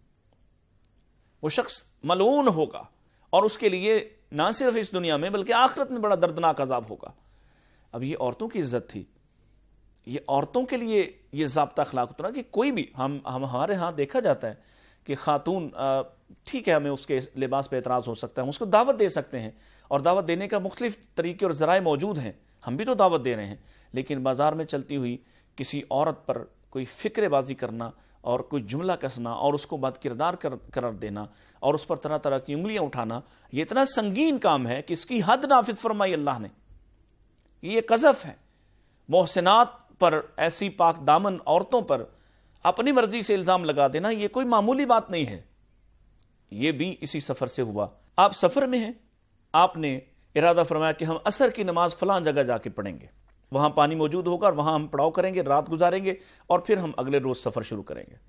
وہ شخص ملعون ہوگا، اور اس کے لیے نہ صرف اس دنیا میں بلکہ آخرت میں بڑا دردناک عذاب ہوگا۔ اب یہ عورتوں کی عزت تھی، یہ عورتوں کے لیے یہ ضابطہ اخلاق اترا کہ کوئی بھی ہم ہم ہمارے ہاں دیکھا جاتا ہے کہ خاتون ٹھیک ہے، ہمیں اس کے لباس پہ اعتراض ہو سکتا ہے، ہم اس کو دعوت دے سکتے ہیں، اور دعوت دینے کا مختلف طریقے اور ذرائع موجود ہیں، ہم بھی تو دعوت دے رہے ہیں، لیکن بازار میں چلتی ہوئی کسی عورت پر کوئی فکر بازی کرنا اور کوئی جملہ کسنا اور اس کو بد کردار قرار دینا اور اس پر طرح طرح کی انگلیاں اٹھانا، یہ اتنا سنگین کام ہے کہ اس کی حد نافذ فرمائی اللہ نے۔ یہ قذف ہے۔ محسنات پر، ایسی پاک دامن عورتوں پر اپنی مرضی سے الزام لگا دینا یہ کوئی معمولی بات نہیں ہے۔ یہ بھی اسی سفر سے ہوا۔ آپ سفر میں ہیں، آپ نے ارادہ فرمایا کہ ہم عصر کی نماز فلاں جگہ جا کے پڑھیں گے، وہاں پانی موجود ہوگا اور وہاں ہم پڑاؤ کریں گے، رات گزاریں گے اور پھر ہم اگلے روز سفر شروع کریں گے۔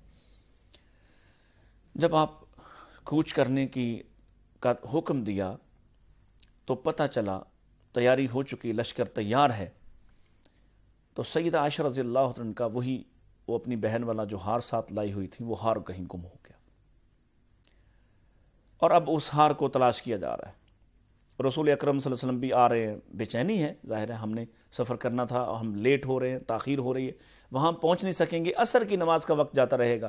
جب آپ کوچ کرنے کی کا حکم دیا تو پتہ چلا تیاری ہو چکی، لشکر تیار ہے، تو سیدہ عائشہ رضی اللہ عنہ کا وہی وہ اپنی بہن والا جو ہار ساتھ لائی ہوئی تھی، وہ ہار کہیں گم ہو گیا، اور اب اس ہار کو تلاش کیا جا رہا ہے۔ رسول اکرم صلی اللہ علیہ وسلم بھی آ رہے ہیں، بے چینی ہے، ظاہر ہے ہم نے سفر کرنا تھا اور ہم لیٹ ہو رہے ہیں، تاخیر ہو رہی ہے، وہاں پہنچ نہیں سکیں گے، عصر کی نماز کا وقت جاتا رہے گا۔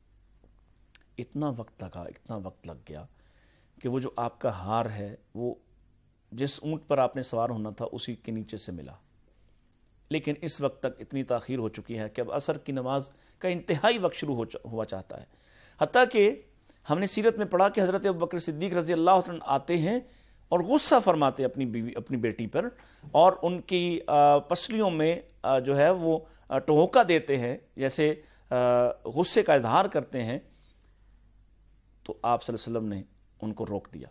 اتنا وقت لگا اتنا وقت لگ گیا کہ وہ جو آپ کا ہار ہے وہ جس اونٹ پر آپ نے سوار ہونا تھا اسی کے نیچے سے ملا، لیکن اس وقت تک اتنی تاخیر ہو چکی ہے کہ اب عصر کی نماز کا انتہائی وقت شروع ہوا چاہتا ہے۔ حتیٰ کہ ہم نے سیرت میں پڑھا کہ حضرت ابوبکر صدیق رضی اللہ عنہ آتے ہیں اور غصہ فرماتے اپنی بیوی اپنی بیٹی پر، اور ان کی پسلیوں میں جو ہے وہ ٹہوکا دیتے ہیں، جیسے غصے کا اظہار کرتے ہیں، تو آپ صلی اللہ علیہ وسلم نے ان کو روک دیا۔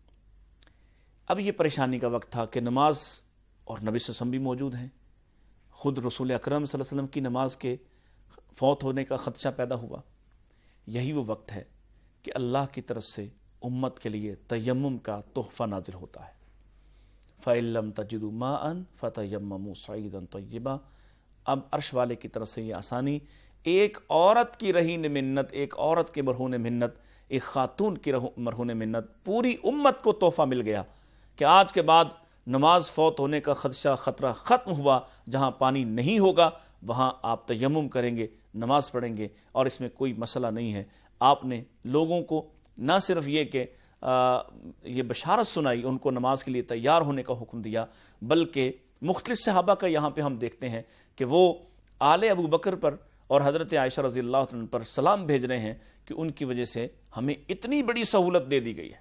اب یہ پریشانی کا وقت تھا کہ نماز اور نبی صلی اللہ علیہ وسلم بھی موجود ہیں، خود رسول اکرم صلی اللہ علیہ وسلم کی نماز کے فوت ہونے کا خدشہ پیدا ہوا۔ یہی وہ وقت ہے کہ اللہ کی طرف سے امت کے لیے تیمم کا تحفہ نازل ہوتا ہے۔ فَإِن لَّمْ تَجِدُوا مَاءً فَتَيَمَّمُوا صَعِيدًا طَيِّبًا۔ اب عرش والے کی طرف سے یہ آسانی، ایک عورت کی رہین منت، ایک عورت کے مرہون منت، ایک خاتون کی مرہون منت، پوری امت کو تحفہ مل گیا کہ آج کے بعد نماز فوت ہونے کا خدشہ خطرہ ختم ہوا۔ جہاں پانی نہیں ہوگا وہاں آپ تیمم کریں گے، نماز پڑھیں گے، اور اس میں کوئی مسئلہ نہیں ہے۔ آپ نے لوگوں کو نہ صرف یہ کہ آ, یہ بشارت سنائی، ان کو نماز کے لیے تیار ہونے کا حکم دیا، بلکہ مختلف صحابہ کا یہاں پہ ہم دیکھتے ہیں کہ وہ آل ابو بکر پر اور حضرت عائشہ رضی اللہ عنہ پر سلام بھیج رہے ہیں کہ ان کی وجہ سے ہمیں اتنی بڑی سہولت دے دی گئی ہے۔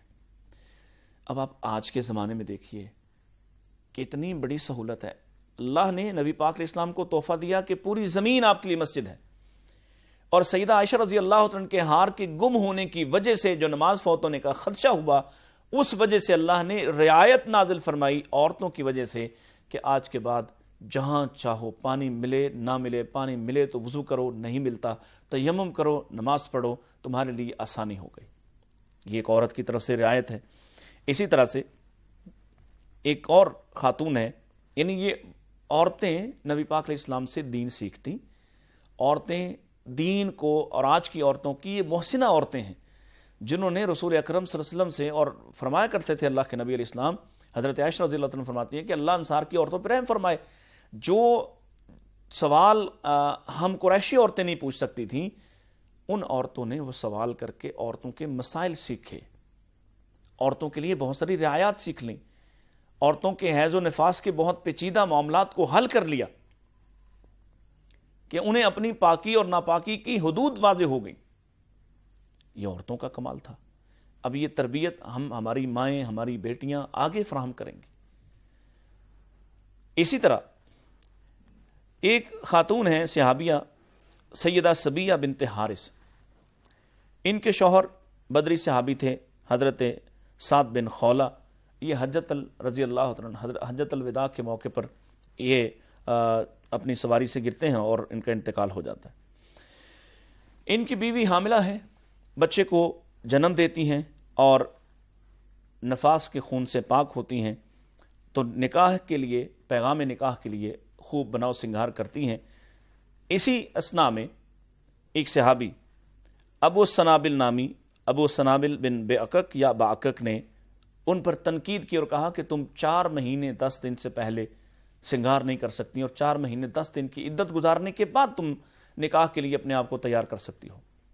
اب آپ آج کے زمانے میں دیکھیے کہ اتنی بڑی سہولت ہے، اللہ نے نبی پاک علیہ السلام کو تحفہ دیا کہ پوری زمین آپ کے لیے مسجد ہے، اور سیدہ عائشہ رضی اللہ عنہ کے ہار کے گم ہونے کی وجہ سے جو نماز فوت ہونے کا خدشہ ہوا، اس وجہ سے اللہ نے رعایت نازل فرمائی عورتوں کی وجہ سے کہ آج کے بعد جہاں چاہو پانی ملے نہ ملے، پانی ملے تو وضو کرو، نہیں ملتا تیمم کرو، نماز پڑھو، تمہارے لیے آسانی ہو گئی۔ یہ ایک عورت کی طرف سے رعایت ہے۔ اسی طرح سے ایک اور خاتون ہے، یعنی یہ عورتیں نبی پاک علیہ السلام سے دین سیکھتی، عورتیں دین کو، اور آج کی عورتوں کی یہ محسنہ عورتیں ہیں جنہوں نے رسول اکرم صلی اللہ علیہ وسلم سے، اور فرمایا کرتے تھے اللہ کے نبی علیہ السلام، حضرت عائشہ رضی اللہ عنہ فرماتی ہیں کہ اللہ انصار کی عورتوں پر رحم فرمائے، جو سوال ہم قریشی عورتیں نہیں پوچھ سکتی تھیں، ان عورتوں نے وہ سوال کر کے عورتوں کے مسائل سیکھے، عورتوں کے لیے بہت ساری رعایات سیکھ لیں، عورتوں کے حیض و نفاس کے بہت پیچیدہ معاملات کو حل کر لیا کہ انہیں اپنی پاکی اور ناپاکی کی حدود واضح ہو گئی۔ یہ عورتوں کا کمال تھا۔ اب یہ تربیت ہم، ہماری مائیں، ہماری بیٹیاں آگے فراہم کریں گی۔ اسی طرح ایک خاتون ہیں صحابیہ سیدہ سبیہ بنت حارث، ان کے شوہر بدری صحابی تھے حضرت سعد بن خولہ۔ یہ حجت رضی اللہ عنہ حجت الوداع کے موقع پر یہ آ, اپنی سواری سے گرتے ہیں اور ان کا انتقال ہو جاتا ہے۔ ان کی بیوی حاملہ ہے، بچے کو جنم دیتی ہیں اور نفاس کے خون سے پاک ہوتی ہیں، تو نکاح کے لیے، پیغام نکاح کے لیے خوب بناؤ سنگھار کرتی ہیں۔ اسی اسنا میں ایک صحابی ابو سنابل نامی، ابو سنابل بن بے عقق یا باعقق نے ان پر تنقید کی اور کہا کہ تم چار مہینے دس دن سے پہلے سنگار نہیں کر سکتی، اور چار مہینے دس دن کی عدت گزارنے کے بعد تم نکاح کے لیے اپنے آپ کو تیار کر سکتی ہو۔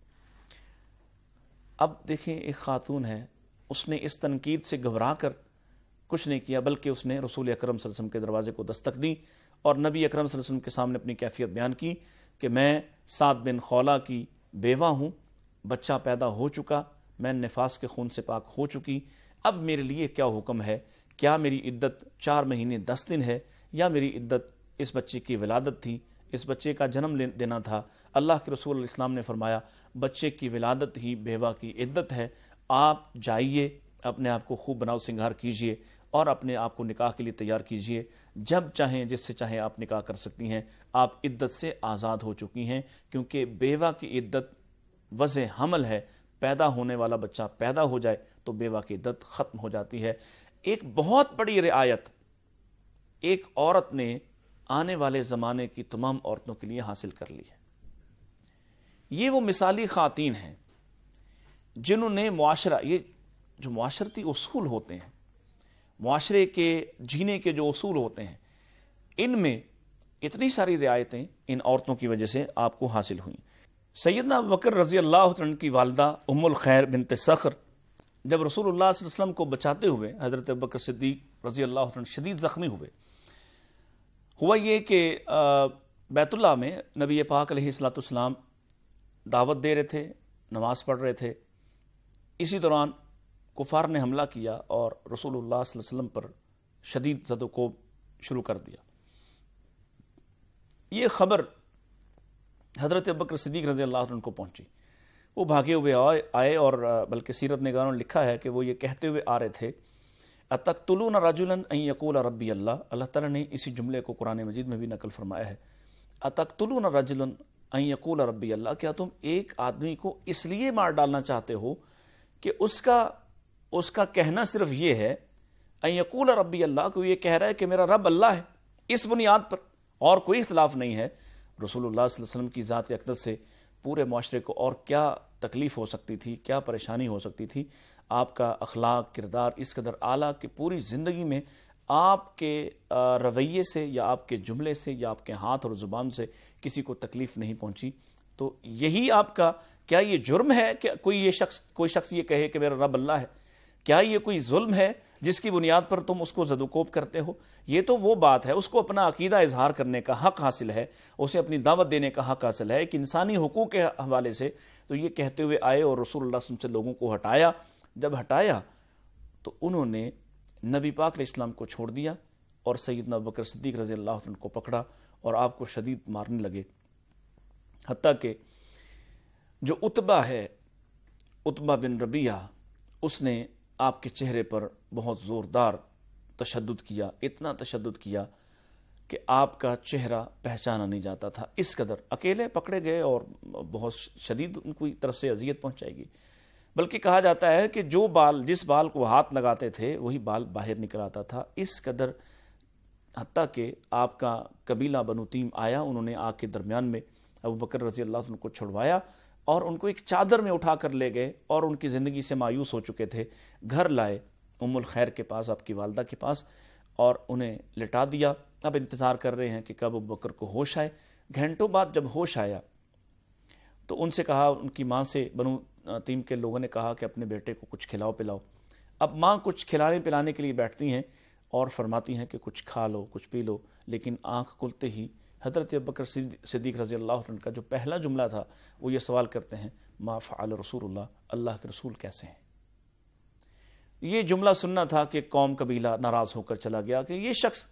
اب دیکھیں ایک خاتون ہے، اس نے اس تنقید سے گھبرا کر کچھ نہیں کیا، بلکہ اس نے رسول اکرم صلی اللہ علیہ وسلم کے دروازے کو دستک دی اور نبی اکرم صلی اللہ علیہ وسلم کے سامنے اپنی کیفیت بیان کی کہ میں سعد بن خولہ کی بیوہ ہوں، بچہ پیدا ہو چکا، میں نفاس کے خون سے پاک ہو چکی، اب میرے لیے کیا حکم ہے؟ کیا میری عدت چار مہینے دس دن ہے، یا میری عدت اس بچے کی ولادت تھی، اس بچے کا جنم دینا تھا؟ اللہ کے رسول علیہ السلام نے فرمایا بچے کی ولادت ہی بیوہ کی عدت ہے، آپ جائیے اپنے آپ کو خوب بناؤ سنگھار کیجئے اور اپنے آپ کو نکاح کے لیے تیار کیجئے، جب چاہیں جس سے چاہیں آپ نکاح کر سکتی ہیں، آپ عدت سے آزاد ہو چکی ہیں، کیونکہ بیوہ کی عدت وضع حمل ہے، پیدا ہونے والا بچہ پیدا ہو جائے تو بیوہ کی عدت ختم ہو جاتی ہے۔ ایک بہت بڑی رعایت ایک عورت نے آنے والے زمانے کی تمام عورتوں کے لیے حاصل کر لی ہے۔ یہ وہ مثالی خواتین ہیں جنہوں نے معاشرہ، یہ جو معاشرتی اصول ہوتے ہیں، معاشرے کے جینے کے جو اصول ہوتے ہیں، ان میں اتنی ساری رعایتیں ان عورتوں کی وجہ سے آپ کو حاصل ہوئیں۔ سیدنا ابوبکر رضی اللہ عنہ کی والدہ ام الخیر بنت صخر جب رسول اللہ صلی اللہ علیہ وسلم کو بچاتے ہوئے حضرت ابوبکر صدیق رضی اللہ عنہ شدید زخمی ہوئے، ہوا یہ کہ بیت اللہ میں نبی پاک علیہ الصلوۃ والسلام دعوت دے رہے تھے، نماز پڑھ رہے تھے، اسی دوران کفار نے حملہ کیا اور رسول اللہ صلی اللہ علیہ وسلم پر شدید زد و کوب شروع کر دیا۔ یہ خبر حضرت ابوبکر صدیق رضی اللہ عنہ کو پہنچی، وہ بھاگے ہوئے آئے اور بلکہ سیرت نگاروں نے لکھا ہے کہ وہ یہ کہتے ہوئے آ رہے تھے، اتقتلون رجلا ان یقول ربی اللہ، اللہ تعالیٰ نے اسی جملے کو قرآن مجید میں بھی نقل فرمایا ہے، اتقتلون رجلا ان یقول ربی اللہ، کیا تم ایک آدمی کو اس لیے مار ڈالنا چاہتے ہو کہ اس کا اس کا کہنا صرف یہ ہے ان یقول ربی اللہ، کہ یہ کہہ رہا ہے کہ میرا رب اللہ ہے، اس بنیاد پر اور کوئی اختلاف نہیں ہے۔ رسول اللہ صلی اللہ علیہ وسلم کی ذات اقدس سے پورے معاشرے کو اور کیا تکلیف ہو سکتی تھی، کیا پریشانی ہو سکتی تھی۔ آپ کا اخلاق، کردار اس قدر اعلیٰ کہ پوری زندگی میں آپ کے رویے سے یا آپ کے جملے سے یا آپ کے ہاتھ اور زبان سے کسی کو تکلیف نہیں پہنچی۔ تو یہی آپ کا، کیا یہ جرم ہے کہ کوئی یہ شخص کوئی شخص یہ کہے کہ میرا رب اللہ ہے؟ کیا یہ کوئی ظلم ہے جس کی بنیاد پر تم اس کو زدوکوب کرتے ہو؟ یہ تو وہ بات ہے، اس کو اپنا عقیدہ اظہار کرنے کا حق حاصل ہے، اسے اپنی دعوت دینے کا حق حاصل ہے۔ ایک انسانی حقوق کے حوالے سے تو یہ کہتے ہوئے آئے اور رسول اللہ صلی اللہ علیہ وسلم سے لوگوں کو ہٹایا۔ جب ہٹایا تو انہوں نے نبی پاک علیہ السلام کو چھوڑ دیا اور سیدنا ابوبکر صدیق رضی اللہ عنہ کو پکڑا اور آپ کو شدید مارنے لگے، حتیٰ کہ جو عتبہ ہے، عتبہ بن ربیعہ، اس نے آپ کے چہرے پر بہت زوردار تشدد کیا، اتنا تشدد کیا کہ آپ کا چہرہ پہچانا نہیں جاتا تھا، اس قدر اکیلے پکڑے گئے اور بہت شدید ان کی طرف سے اذیت پہنچائی گئی۔ بلکہ کہا جاتا ہے کہ جو بال جس بال کو ہاتھ لگاتے تھے وہی بال باہر نکل آتا تھا، اس قدر، حتیٰ کہ آپ کا قبیلہ بنو تیم آیا، انہوں نے آگ کے درمیان میں ابوبکر رضی اللہ عنہ کو چھڑوایا اور ان کو ایک چادر میں اٹھا کر لے گئے اور ان کی زندگی سے مایوس ہو چکے تھے، گھر لائے ام الخیر کے پاس، آپ کی والدہ کے پاس، اور انہیں لٹا دیا۔ اب انتظار کر رہے ہیں کہ کب ابوبکر کو ہوش آئے۔ گھنٹوں بعد جب ہوش آیا تو ان سے کہا، ان کی ماں سے، بنو تیم کے لوگوں نے کہا کہ اپنے بیٹے کو کچھ کھلاؤ پلاؤ۔ اب ماں کچھ کھلانے پلانے کے لیے بیٹھتی ہیں اور فرماتی ہیں کہ کچھ کھا لو، کچھ پی لو، لیکن آنکھ کھلتے ہی حضرت ابوبکر صدیق رضی اللہ عنہ کا جو پہلا جملہ تھا وہ یہ سوال کرتے ہیں، ما فعل رسول اللہ، اللہ کے رسول کیسے ہیں؟ یہ جملہ سننا تھا کہ قوم قبیلہ ناراض ہو کر چلا گیا کہ یہ شخص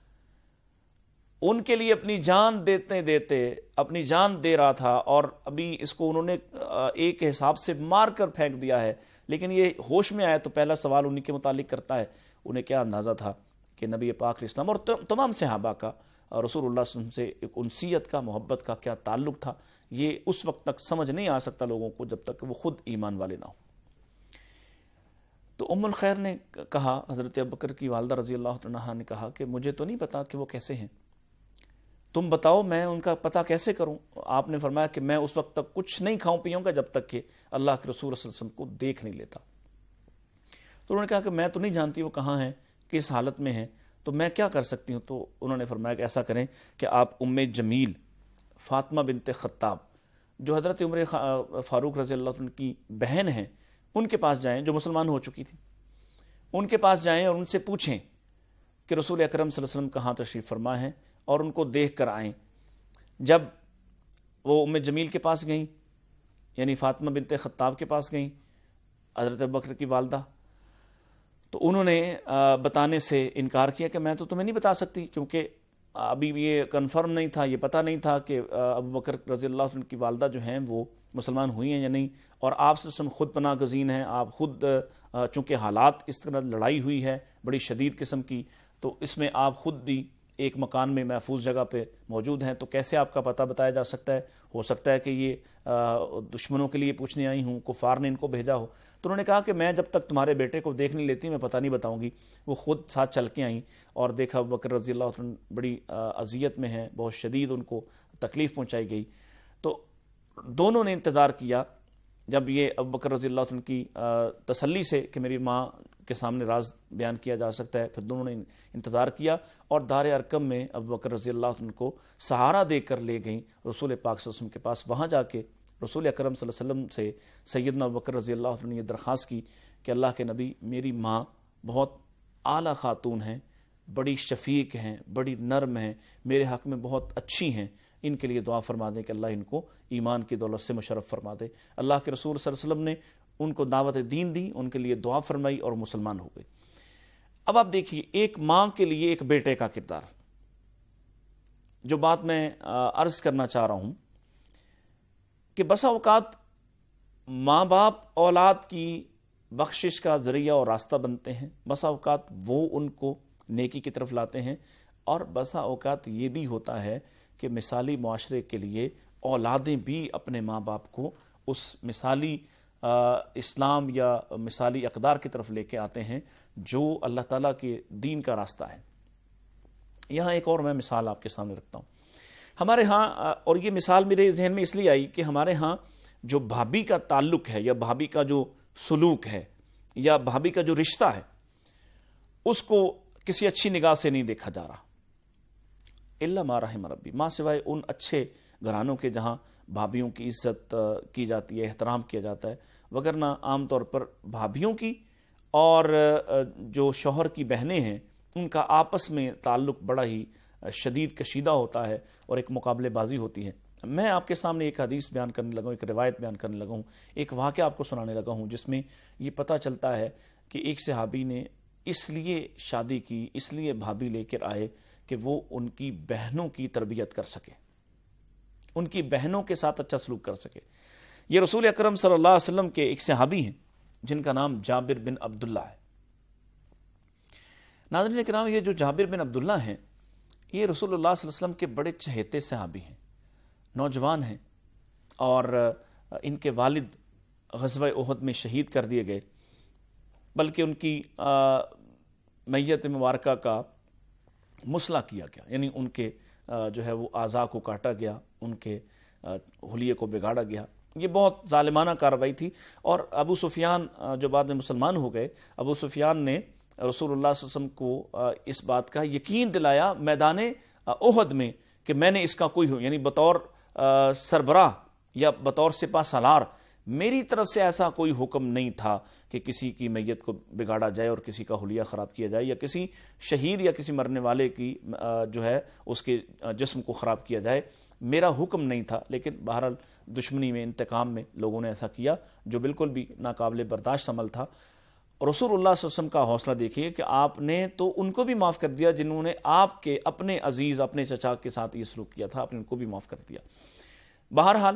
ان کے لیے اپنی جان دیتے دیتے اپنی جان دے رہا تھا اور ابھی اس کو انہوں نے ایک حساب سے مار کر پھینک دیا ہے، لیکن یہ ہوش میں آیا تو پہلا سوال انہی کے متعلق کرتا ہے۔ انہیں کیا اندازہ تھا کہ نبی پاک علیہ السلام اور تمام صحابہ کا رسول اللہ صلی اللہ علیہ وسلم سے ایک انسیت کا، محبت کا کیا تعلق تھا؟ یہ اس وقت تک سمجھ نہیں آ سکتا لوگوں کو جب تک کہ وہ خود ایمان والے نہ ہوں۔ تو ام الخیر نے کہا، حضرت ابوبکر کی والدہ رضی اللہ عنہا نے کہا کہ مجھے تو نہیں پتا کہ وہ کیسے ہیں، تم بتاؤ میں ان کا پتہ کیسے کروں؟ آپ نے فرمایا کہ میں اس وقت تک کچھ نہیں کھاؤں پیوں گا جب تک کہ اللہ کے رسول صلی اللہ علیہ وسلم کو دیکھ نہیں لیتا۔ تو انہوں نے کہا کہ میں تو نہیں جانتی وہ کہاں ہیں، کس حالت میں ہیں، تو میں کیا کر سکتی ہوں؟ تو انہوں نے فرمایا کہ ایسا کریں کہ آپ ام جمیل فاطمہ بنت خطاب، جو حضرت عمر فاروق رضی اللہ عنہ کی بہن ہیں، ان کے پاس جائیں، جو مسلمان ہو چکی تھی، ان کے پاس جائیں اور ان سے پوچھیں کہ رسول اکرم صلی اللہ علیہ وسلم کہاں تشریف فرما ہیں، اور ان کو دیکھ کر آئیں۔ جب وہ ام جمیل کے پاس گئیں، یعنی فاطمہ بنت خطاب کے پاس گئیں، حضرت ابوبکر کی والدہ، تو انہوں نے بتانے سے انکار کیا کہ میں تو تمہیں نہیں بتا سکتی، کیونکہ ابھی یہ کنفرم نہیں تھا، یہ پتہ نہیں تھا کہ ابوبکر رضی اللہ عنہ کی والدہ جو ہیں وہ مسلمان ہوئی ہیں یا نہیں، اور آپ صلی اللہ علیہ وسلم خود پناہ گزین ہیں، آپ خود چونکہ حالات اس طرح لڑائی ہوئی ہے بڑی شدید قسم کی، تو اس میں آپ خود بھی ایک مکان میں محفوظ جگہ پہ موجود ہیں، تو کیسے آپ کا پتہ بتایا جا سکتا ہے؟ ہو سکتا ہے کہ یہ دشمنوں کے لیے پوچھنے آئی ہوں، کفار نے ان کو بھیجا ہو۔ تو انہوں نے کہا کہ میں جب تک تمہارے بیٹے کو دیکھ نہیں لیتی میں پتہ نہیں بتاؤں گی۔ وہ خود ساتھ چل کے آئیں اور دیکھا ابو بکر رضی اللہ عنہ بڑی اذیت میں ہیں، بہت شدید ان کو تکلیف پہنچائی گئی۔ تو دونوں نے انتظار کیا، جب یہ ابو بکر رضی اللہ عنہ کی تسلی سے کہ میری ماں کے سامنے راز بیان کیا جا سکتا ہے، پھر دونوں نے انتظار کیا اور دار ارقم میں ابو بکر رضی اللہ عنہ کو سہارا دے کر لے گئیں رسول پاک صلی اللہ علیہ وسلم کے پاس۔ وہاں جا کے رسول اکرم صلی اللہ علیہ وسلم سے سیدنا ابو بکر رضی اللہ عنہ نے یہ درخواست کی کہ اللہ کے نبی، میری ماں بہت اعلیٰ خاتون ہیں، بڑی شفیق ہیں، بڑی نرم ہیں، میرے حق میں بہت اچھی ہیں، ان کے لیے دعا فرما دیں کہ اللہ ان کو ایمان کی دولت سے مشرف فرما دے۔ اللہ کے رسول صلی اللہ علیہ وسلم نے ان کو دعوت دین دی، ان کے لیے دعا فرمائی اور مسلمان ہو گئے۔ اب آپ دیکھیے ایک ماں کے لیے ایک بیٹے کا کردار، جو بات میں عرض کرنا چاہ رہا ہوں کہ بسا اوقات ماں باپ اولاد کی بخشش کا ذریعہ اور راستہ بنتے ہیں، بسا اوقات وہ ان کو نیکی کی طرف لاتے ہیں، اور بسا اوقات یہ بھی ہوتا ہے کہ مثالی معاشرے کے لیے اولادیں بھی اپنے ماں باپ کو اس مثالی اسلام یا مثالی اقدار کی طرف لے کے آتے ہیں جو اللہ تعالیٰ کے دین کا راستہ ہے۔ یہاں ایک اور میں مثال آپ کے سامنے رکھتا ہوں۔ ہمارے ہاں، اور یہ مثال میرے ذہن میں اس لیے آئی کہ ہمارے ہاں جو بھابھی کا تعلق ہے یا بھابھی کا جو سلوک ہے یا بھابھی کا جو رشتہ ہے، اس کو کسی اچھی نگاہ سے نہیں دیکھا جا رہا، الا ما رحم ربی، ماں سوائے ان اچھے گھرانوں کے جہاں بھابھیوں کی عزت کی جاتی ہے، احترام کیا جاتا ہے، وگرنہ عام طور پر بھابھیوں کی اور جو شوہر کی بہنیں ہیں ان کا آپس میں تعلق بڑا ہی شدید کشیدہ ہوتا ہے اور ایک مقابلے بازی ہوتی ہے۔ میں آپ کے سامنے ایک حدیث بیان کرنے لگا ہوں، ایک روایت بیان کرنے لگا ہوں، ایک واقعہ آپ کو سنانے لگا ہوں، جس میں یہ پتہ چلتا ہے کہ ایک صحابی نے اس لیے شادی کی، اس لیے بھابھی لے کر آئے کہ وہ ان کی بہنوں کی تربیت کر سکے، ان کی بہنوں کے ساتھ اچھا سلوک کر سکے۔ یہ رسول اکرم صلی اللہ علیہ وسلم کے ایک صحابی ہیں جن کا نام جابر بن عبداللہ ہے۔ ناظرین کرام، یہ جو جابر بن عبداللہ ہیں یہ رسول اللہ صلی اللہ علیہ وسلم کے بڑے چہیتے صحابی ہیں، نوجوان ہیں، اور ان کے والد غزوہ احد میں شہید کر دیے گئے، بلکہ ان کی میت مبارکہ کا مسئلہ کیا گیا، یعنی ان کے جو ہے وہ اعضاء کو کاٹا گیا، ان کے حلیے کو بگاڑا گیا۔ یہ بہت ظالمانہ کارروائی تھی، اور ابو سفیان جو بعد میں مسلمان ہو گئے، ابو سفیان نے رسول اللہ صلی اللہ علیہ وسلم کو اس بات کا یقین دلایا میدان احد میں کہ میں نے اس کا کوئی ہو یعنی بطور سربراہ یا بطور سپہ سالار میری طرف سے ایسا کوئی حکم نہیں تھا کہ کسی کی میت کو بگاڑا جائے اور کسی کا حلیہ خراب کیا جائے، یا کسی شہید یا کسی مرنے والے کی جو ہے اس کے جسم کو خراب کیا جائے، میرا حکم نہیں تھا۔ لیکن بہرحال دشمنی میں، انتقام میں لوگوں نے ایسا کیا جو بالکل بھی ناقابل برداشت عمل تھا۔ رسول اللہ صلی اللہ علیہ وسلم کا حوصلہ دیکھیے کہ آپ نے تو ان کو بھی معاف کر دیا جنہوں نے آپ کے اپنے عزیز، اپنے چچا کے ساتھ یہ سلوک کیا تھا، آپ نے ان کو بھی معاف کر دیا۔ بہرحال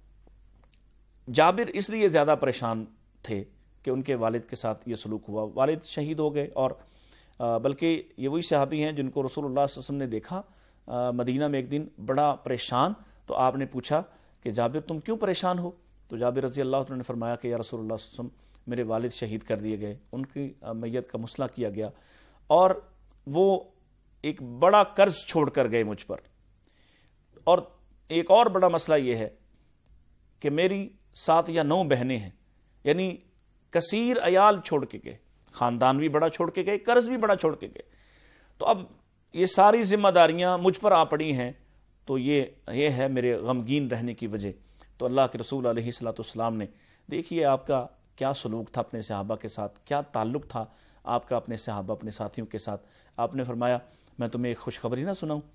جابر اس لیے زیادہ پریشان تھے کہ ان کے والد کے ساتھ یہ سلوک ہوا، والد شہید ہو گئے، اور بلکہ یہ وہی صحابی ہیں جن کو رسول اللہ صلی اللہ علیہ وسلم نے دیکھا مدینہ میں ایک دن بڑا پریشان، تو آپ نے پوچھا کہ جابر تم کیوں پریشان ہو؟ تو جابر رضی اللہ عنہ نے فرمایا کہ یا رسول اللہ صلی اللہ علیہ وسلم میرے والد شہید کر دیے گئے، ان کی میت کا مسئلہ کیا گیا، اور وہ ایک بڑا قرض چھوڑ کر گئے مجھ پر، اور ایک اور بڑا مسئلہ یہ ہے کہ میری سات یا نو بہنیں ہیں، یعنی کثیر عیال چھوڑ کے گئے، خاندان بھی بڑا چھوڑ کے گئے، قرض بھی بڑا چھوڑ کے گئے، تو اب یہ ساری ذمہ داریاں مجھ پر آ پڑی ہیں، تو یہ یہ ہے میرے غمگین رہنے کی وجہ۔ تو اللہ کے رسول علیہ الصلوۃ والسلام نے، دیکھیے آپ کا کیا سلوک تھا اپنے صحابہ کے ساتھ، کیا تعلق تھا آپ کا اپنے صحابہ، اپنے ساتھیوں کے ساتھ۔ آپ نے فرمایا میں تمہیں ایک خوشخبری نہ سناؤں؟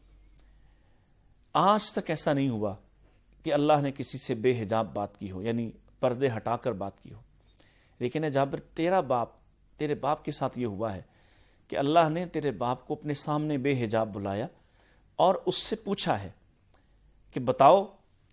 آج تک ایسا نہیں ہوا کہ اللہ نے کسی سے بے حجاب بات کی ہو، یعنی پردے ہٹا کر بات کی ہو، لیکن اے جابر تیرا باپ، تیرے باپ کے ساتھ یہ ہوا ہے کہ اللہ نے تیرے باپ کو اپنے سامنے بے حجاب بلایا اور اس سے پوچھا ہے کہ بتاؤ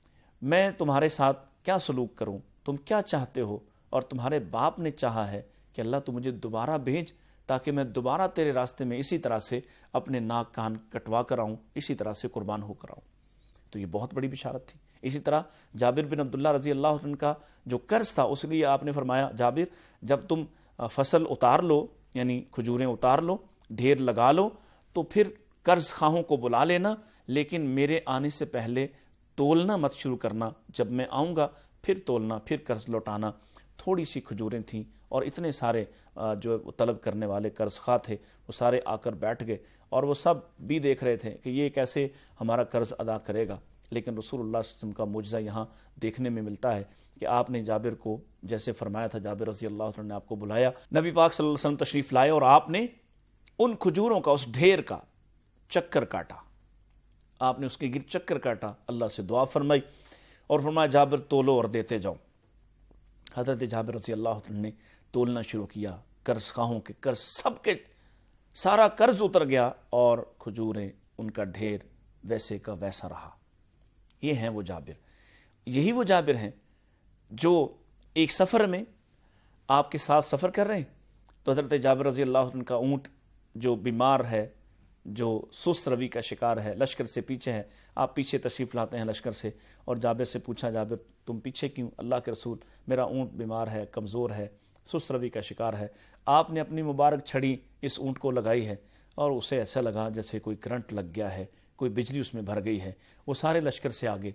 میں تمہارے ساتھ کیا سلوک کروں، تم کیا چاہتے ہو، اور تمہارے باپ نے چاہا ہے کہ اللہ تو مجھے دوبارہ بھیج تاکہ میں دوبارہ تیرے راستے میں اسی طرح سے اپنے ناک کان کٹوا کر آؤں، اسی طرح سے قربان ہو کر آؤں۔ تو یہ بہت بڑی بشارت تھی۔ اسی طرح جابر بن عبداللہ رضی اللہ عنہ کا جو قرض تھا، اس لیے آپ نے فرمایا جابر جب تم فصل اتار لو، یعنی کھجوریں اتار لو، ڈھیر لگا لو، تو پھر قرض خواہوں کو بلا لینا، لیکن میرے آنے سے پہلے تولنا مت شروع کرنا، جب میں آؤں گا پھر تولنا، پھر قرض لوٹانا۔ تھوڑی سی کھجوریں تھیں اور اتنے سارے جو طلب کرنے والے قرض خواہ تھے وہ سارے آ کر بیٹھ گئے، اور وہ سب بھی دیکھ رہے تھے کہ یہ کیسے ہمارا قرض ادا کرے گا۔ لیکن رسول اللہ صلی اللہ علیہ وسلم کا معجزہ یہاں دیکھنے میں ملتا ہے کہ آپ نے جابر کو جیسے فرمایا تھا، جابر رضی اللہ عنہ نے آپ کو بلایا، نبی پاک صلی اللہ علیہ وسلم تشریف لائے اور آپ نے ان کھجوروں کا، اس ڈھیر کا چکر کاٹا، آپ نے اس کے گر چکر کاٹا، اللہ سے دعا فرمائی اور فرمایا جابر تولو اور دیتے جاؤ۔ حضرت جابر رضی اللہ عنہ نے تولنا شروع کیا، قرض خواہوں کے قرض سب کے سارا قرض اتر گیا اور کھجوریں ان کا ڈھیر ویسے کا ویسا رہا۔ یہ ہیں وہ جابر، یہی وہ جابر ہیں جو ایک سفر میں آپ کے ساتھ سفر کر رہے ہیں تو حضرت جابر رضی اللہ عنہ کا اونٹ جو بیمار ہے، جو سست روی کا شکار ہے، لشکر سے پیچھے ہے، آپ پیچھے تشریف لاتے ہیں لشکر سے، اور جابر سے پوچھا جابر تم پیچھے کیوں؟ اللہ کے رسول میرا اونٹ بیمار ہے، کمزور ہے، سست روی کا شکار ہے۔ آپ نے اپنی مبارک چھڑی اس اونٹ کو لگائی ہے اور اسے ایسا لگا جیسے کوئی کرنٹ لگ گیا ہے، کوئی بجلی اس میں بھر گئی ہے۔ وہ سارے لشکر سے آگے،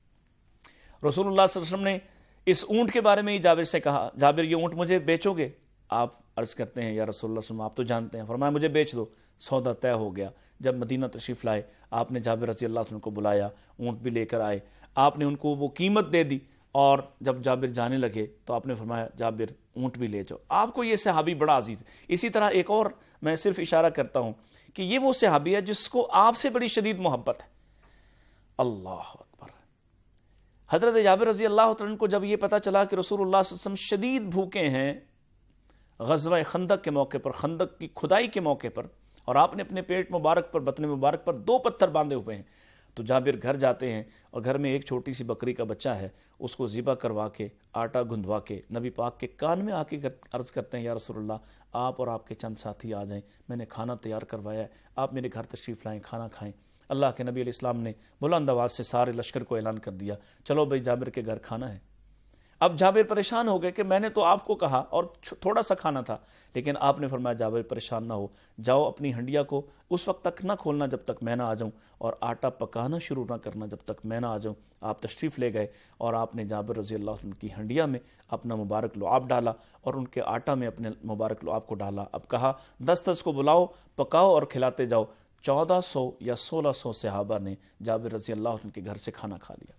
رسول اللہ صلی اللہ علیہ وسلم نے اس اونٹ کے بارے میں ہی جابر سے کہا جابر یہ اونٹ مجھے بیچو گے؟ آپ عرض کرتے ہیں یا رسول اللہ صلی اللہ علیہ وسلم آپ تو جانتے ہیں، فرمایا مجھے بیچ دو۔ سودا طے ہو گیا۔ جب مدینہ تشریف لائے آپ نے جابر رضی اللہ عنہ کو بلایا، اونٹ بھی لے کر آئے، آپ نے ان کو وہ قیمت دے دی، اور جب جابر جانے لگے تو آپ نے فرمایا جابر اونٹ بھی لے جاؤ۔ آپ کو یہ صحابی بڑا عزیز ہے۔ اسی طرح ایک اور میں صرف اشارہ کرتا ہوں کہ یہ وہ صحابی ہے جس کو آپ سے بڑی شدید محبت ہے۔ اللہ اکبر۔ حضرت جابر رضی اللہ عنہ کو جب یہ پتا چلا کہ رسول اللہ صلی اللہ علیہ وسلم شدید بھوکے ہیں غزوہ خندق کے موقع پر، خندق کی کھدائی کے موقع پر، اور آپ نے اپنے پیٹ مبارک پر، بطن مبارک پر دو پتھر باندھے ہوئے ہیں، تو جابر گھر جاتے ہیں اور گھر میں ایک چھوٹی سی بکری کا بچہ ہے، اس کو ذبح کروا کے آٹا گندوا کے نبی پاک کے کان میں آ کے عرض کرتے ہیں یا رسول اللہ آپ اور آپ کے چند ساتھی آ جائیں، میں نے کھانا تیار کروایا ہے، آپ میرے گھر تشریف لائیں، کھانا کھائیں۔ اللہ کے نبی علیہ السلام نے بلند آواز سے سارے لشکر کو اعلان کر دیا چلو بھائی جابر کے گھر کھانا ہے۔ اب جابر پریشان ہو گئے کہ میں نے تو آپ کو کہا اور تھوڑا سا کھانا تھا، لیکن آپ نے فرمایا جابر پریشان نہ ہو، جاؤ اپنی ہنڈیا کو اس وقت تک نہ کھولنا جب تک میں نہ آ جاؤں، اور آٹا پکانا شروع نہ کرنا جب تک میں نہ آ جاؤں۔ آپ تشریف لے گئے اور آپ نے جابر رضی اللہ عنہ کی ہنڈیا میں اپنا مبارک لعاب ڈالا اور ان کے آٹا میں اپنے مبارک لعاب کو ڈالا۔ اب کہا دس دس کو بلاؤ، پکاؤ اور کھلاتے جاؤ۔ چودہ سو یا سولہ سو صحابہ نے جابر رضی اللہ عنہ کے گھر سے کھانا کھا لیا۔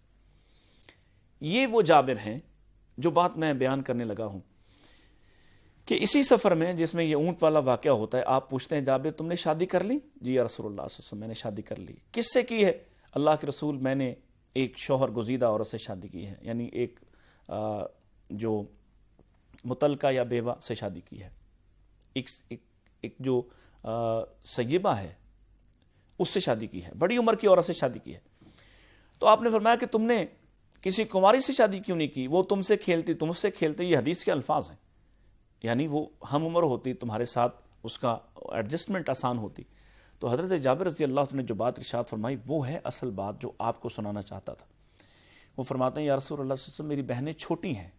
یہ وہ جابر ہیں جو بات میں بیان کرنے لگا ہوں کہ اسی سفر میں جس میں یہ اونٹ والا واقعہ ہوتا ہے، آپ پوچھتے ہیں جابر تم نے شادی کر لی؟ جی یا رسول اللہ صلی اللہ علیہ وسلم میں نے شادی کر لی۔ کس سے کی ہے؟ اللہ کے رسول میں نے ایک شوہر گزیدہ عورت سے شادی کی ہے، یعنی ایک جو متعلقہ یا بیوہ سے شادی کی ہے، ایک, ایک, ایک جو سیبہ ہے اس سے شادی کی ہے، بڑی عمر کی عورت سے شادی کی ہے۔ تو آپ نے فرمایا کہ تم نے کسی کنواری سے شادی کیوں نہیں کی؟ وہ تم سے کھیلتی، تم سے کھیلتے، یہ حدیث کے الفاظ ہیں، یعنی وہ ہم عمر ہوتی، تمہارے ساتھ اس کا ایڈجسٹمنٹ آسان ہوتی۔ تو حضرت جابر رضی اللہ عنہ نے جو بات ارشاد فرمائی وہ ہے اصل بات جو آپ کو سنانا چاہتا تھا۔ وہ فرماتے ہیں یا رسول اللہ صلی اللہ علیہ وسلم میری بہنیں چھوٹی ہیں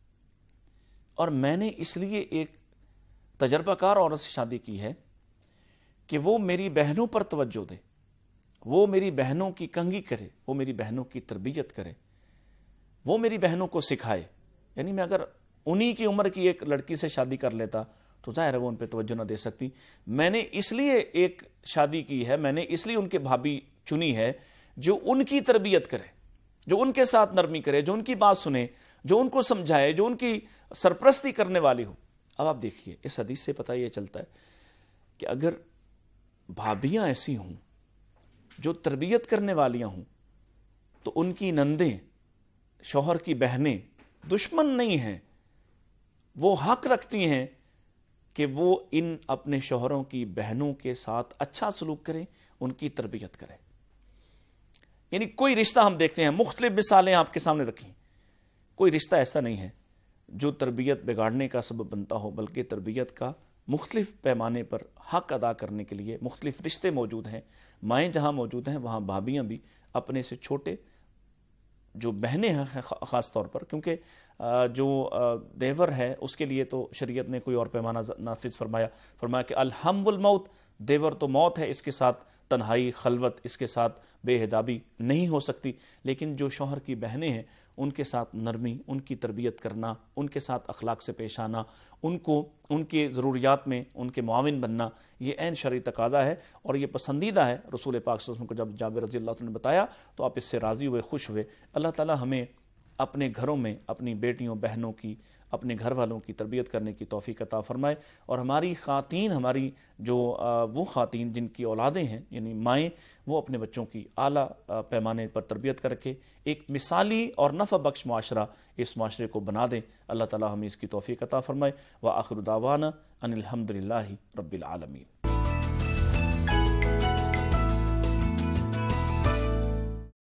اور میں نے اس لیے ایک تجربہ کار عورت سے شادی کی ہے کہ وہ میری بہنوں پر توجہ دے، وہ میری بہنوں کی کنگھی کرے، وہ میری بہنوں کی تربیت کرے، وہ میری بہنوں کو سکھائے۔ یعنی میں اگر انہی کی عمر کی ایک لڑکی سے شادی کر لیتا تو ظاہر ہے وہ ان پہ توجہ نہ دے سکتی۔ میں نے اس لیے ایک شادی کی ہے، میں نے اس لیے ان کے بھابھی چنی ہے جو ان کی تربیت کرے، جو ان کے ساتھ نرمی کرے، جو ان کی بات سنے، جو ان کو سمجھائے، جو ان کی سرپرستی کرنے والی ہو۔ اب آپ دیکھیے اس حدیث سے پتہ یہ چلتا ہے کہ اگر بھابیاں ایسی ہوں جو تربیت کرنے والیاں ہوں تو ان کی نندیں، شوہر کی بہنیں دشمن نہیں ہیں، وہ حق رکھتی ہیں کہ وہ ان اپنے شوہروں کی بہنوں کے ساتھ اچھا سلوک کریں، ان کی تربیت کریں۔ یعنی کوئی رشتہ ہم دیکھتے ہیں، مختلف مثالیں آپ کے سامنے رکھیں، کوئی رشتہ ایسا نہیں ہے جو تربیت بگاڑنے کا سبب بنتا ہو، بلکہ تربیت کا مختلف پیمانے پر حق ادا کرنے کے لیے مختلف رشتے موجود ہیں. مائیں جہاں موجود ہیں وہاں بھابیاں بھی اپنے سے چھوٹے جو بہنیں ہیں خاص طور پر، کیونکہ جو دیور ہے اس کے لیے تو شریعت نے کوئی اور پیمانہ نافذ فرمایا فرمایا کہ الحم الموت، دیور تو موت ہے، اس کے ساتھ تنہائی، خلوت، اس کے ساتھ بے حجابی نہیں ہو سکتی. لیکن جو شوہر کی بہنیں ہیں ان کے ساتھ نرمی، ان کی تربیت کرنا، ان کے ساتھ اخلاق سے پیش آنا، ان کو ان کے ضروریات میں ان کے معاون بننا، یہ عین شرعی تقاضا ہے اور یہ پسندیدہ ہے. رسول پاک صلی اللہ علیہ وسلم کو جب جابر رضی اللہ عنہ نے بتایا تو آپ اس سے راضی ہوئے، خوش ہوئے. اللہ تعالی ہمیں اپنے گھروں میں اپنی بیٹیوں بہنوں کی، اپنے گھر والوں کی تربیت کرنے کی توفیق عطا فرمائے، اور ہماری خواتین، ہماری جو وہ خواتین جن کی اولادیں ہیں یعنی مائیں، وہ اپنے بچوں کی اعلیٰ پیمانے پر تربیت کر کے ایک مثالی اور نفع بخش معاشرہ اس معاشرے کو بنا دیں. اللہ تعالی ہمیں اس کی توفیق عطا فرمائے. وآخر دعوانا ان الحمد للہ رب العالمین.